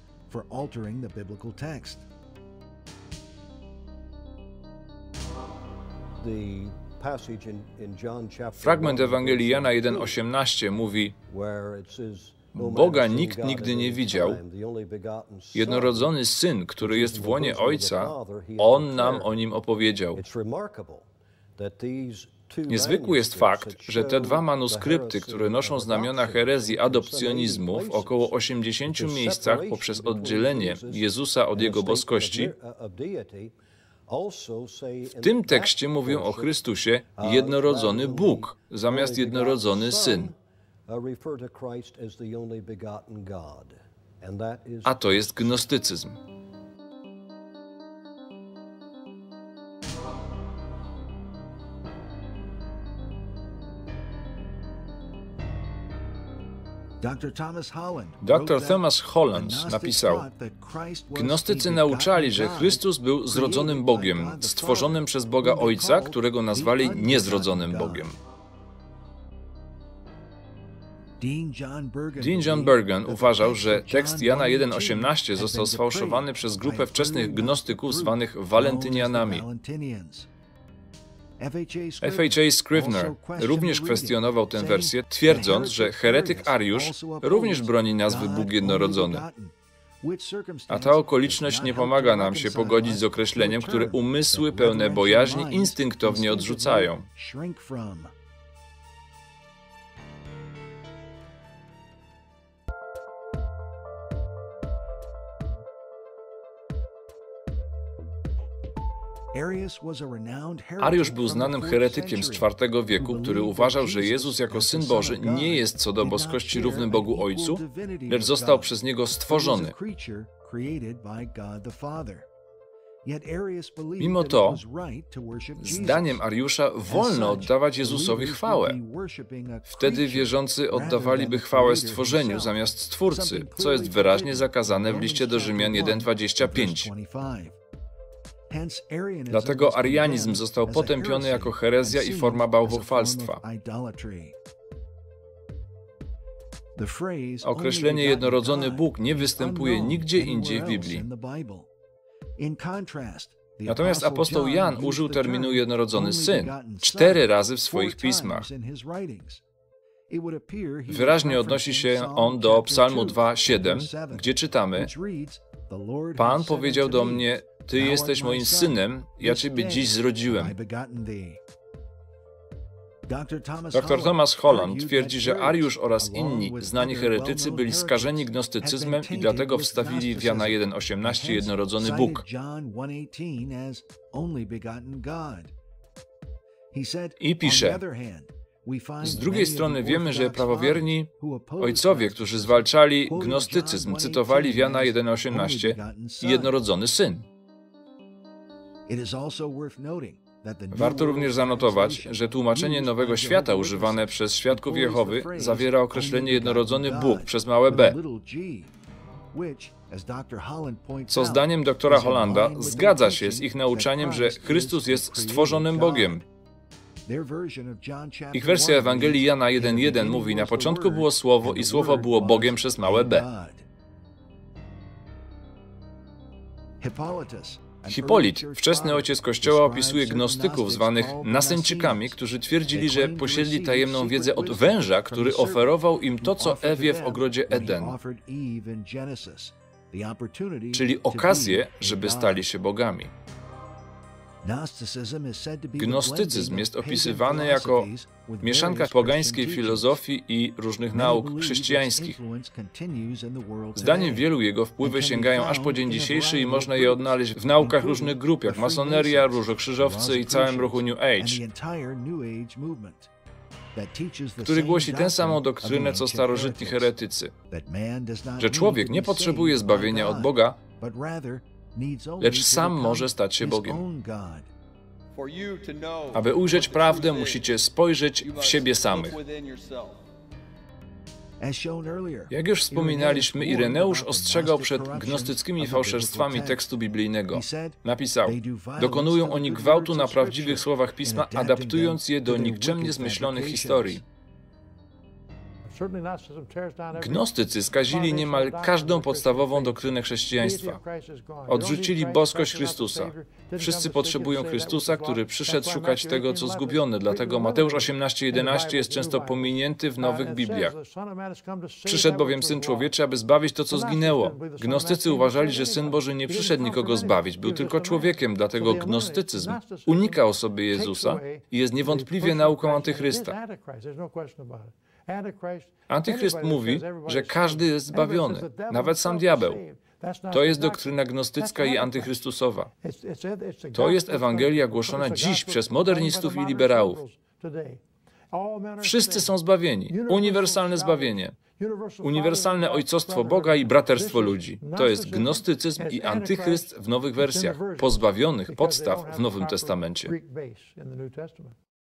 Fragment Ewangelii Jana 1,18 mówi: Boga nikt nigdy nie widział. Jednorodzony Syn, który jest w łonie Ojca, On nam o Nim opowiedział. Niezwykły jest fakt, że te dwa manuskrypty, które noszą znamiona herezji adopcjonizmu w około 80 miejscach poprzez oddzielenie Jezusa od Jego boskości, w tym tekście mówią o Chrystusie jednorodzony Bóg zamiast jednorodzony Syn. A to jest gnostycyzm. Dr Thomas Holland napisał: Gnostycy nauczali, że Chrystus był zrodzonym Bogiem, stworzonym przez Boga Ojca, którego nazwali niezrodzonym Bogiem. Dean John Bergen uważał, że tekst Jana 1,18 został sfałszowany przez grupę wczesnych gnostyków zwanych Walentynianami. F.H.A. Scrivener również kwestionował tę wersję, twierdząc, że heretyk Ariusz również broni nazwy Bóg jednorodzony. A ta okoliczność nie pomaga nam się pogodzić z określeniem, które umysły pełne bojaźni instynktownie odrzucają. Ariusz był znanym heretykiem z IV wieku, który uważał, że Jezus jako Syn Boży nie jest co do boskości równy Bogu Ojcu, lecz został przez Niego stworzony. Mimo to, zdaniem Ariusza, wolno oddawać Jezusowi chwałę. Wtedy wierzący oddawaliby chwałę stworzeniu zamiast Stwórcy, co jest wyraźnie zakazane w liście do Rzymian 1,25. Dlatego arianizm został potępiony jako herezja i forma bałwochwalstwa. Określenie jednorodzony Bóg nie występuje nigdzie indziej w Biblii. Natomiast apostoł Jan użył terminu jednorodzony Syn 4 razy w swoich pismach. Wyraźnie odnosi się on do Psalmu 2,7, gdzie czytamy: Pan powiedział do mnie: Ty jesteś moim synem, ja Ciebie dziś zrodziłem. Dr Thomas Holland twierdzi, że Ariusz oraz inni znani heretycy byli skażeni gnostycyzmem i dlatego wstawili w Jana 1,18 jednorodzony Bóg. I pisze: Z drugiej strony wiemy, że prawowierni ojcowie, którzy zwalczali gnostycyzm, cytowali w Jana 1,18 jednorodzony Syn. Warto również zanotować, że tłumaczenie Nowego Świata używane przez Świadków Jehowy zawiera określenie jednorodzony Bóg przez małe b, co zdaniem doktora Hollanda zgadza się z ich nauczaniem, że Chrystus jest stworzonym Bogiem. Ich wersja Ewangelii Jana 1,1 mówi: Na początku było Słowo i Słowo było Bogiem przez małe b. Hipolit, wczesny ojciec Kościoła, opisuje gnostyków zwanych nasęcikami, którzy twierdzili, że posiedli tajemną wiedzę od węża, który oferował im to, co Ewie w ogrodzie Eden, czyli okazję, żeby stali się bogami. Gnostycyzm jest opisywany jako mieszanka pogańskiej filozofii i różnych nauk chrześcijańskich. Zdaniem wielu jego wpływy sięgają aż po dzień dzisiejszy i można je odnaleźć w naukach różnych grup, jak masoneria, różokrzyżowcy i całym ruchu New Age, który głosi tę samą doktrynę, co starożytni heretycy, że człowiek nie potrzebuje zbawienia od Boga, lecz sam może stać się Bogiem. Aby ujrzeć prawdę, musicie spojrzeć w siebie samych. Jak już wspominaliśmy, Ireneusz ostrzegał przed gnostyckimi fałszerstwami tekstu biblijnego. Napisał: dokonują oni gwałtu na prawdziwych słowach Pisma, adaptując je do nikczemnie zmyślonych historii. Gnostycy skazili niemal każdą podstawową doktrynę chrześcijaństwa. Odrzucili boskość Chrystusa. Wszyscy potrzebują Chrystusa, który przyszedł szukać tego, co zgubione. Dlatego Mateusz 18:11 jest często pominięty w nowych Bibliach. Przyszedł bowiem Syn Człowieczy, aby zbawić to, co zginęło. Gnostycy uważali, że Syn Boży nie przyszedł nikogo zbawić. Był tylko człowiekiem, dlatego gnostycyzm unika osoby Jezusa i jest niewątpliwie nauką antychrysta. Antychryst mówi, że każdy jest zbawiony, nawet sam diabeł. To jest doktryna gnostycka i antychrystusowa. To jest Ewangelia głoszona dziś przez modernistów i liberałów. Wszyscy są zbawieni. Uniwersalne zbawienie. Uniwersalne ojcostwo Boga i braterstwo ludzi. To jest gnostycyzm i antychryst w nowych wersjach, pozbawionych podstaw w Nowym Testamencie.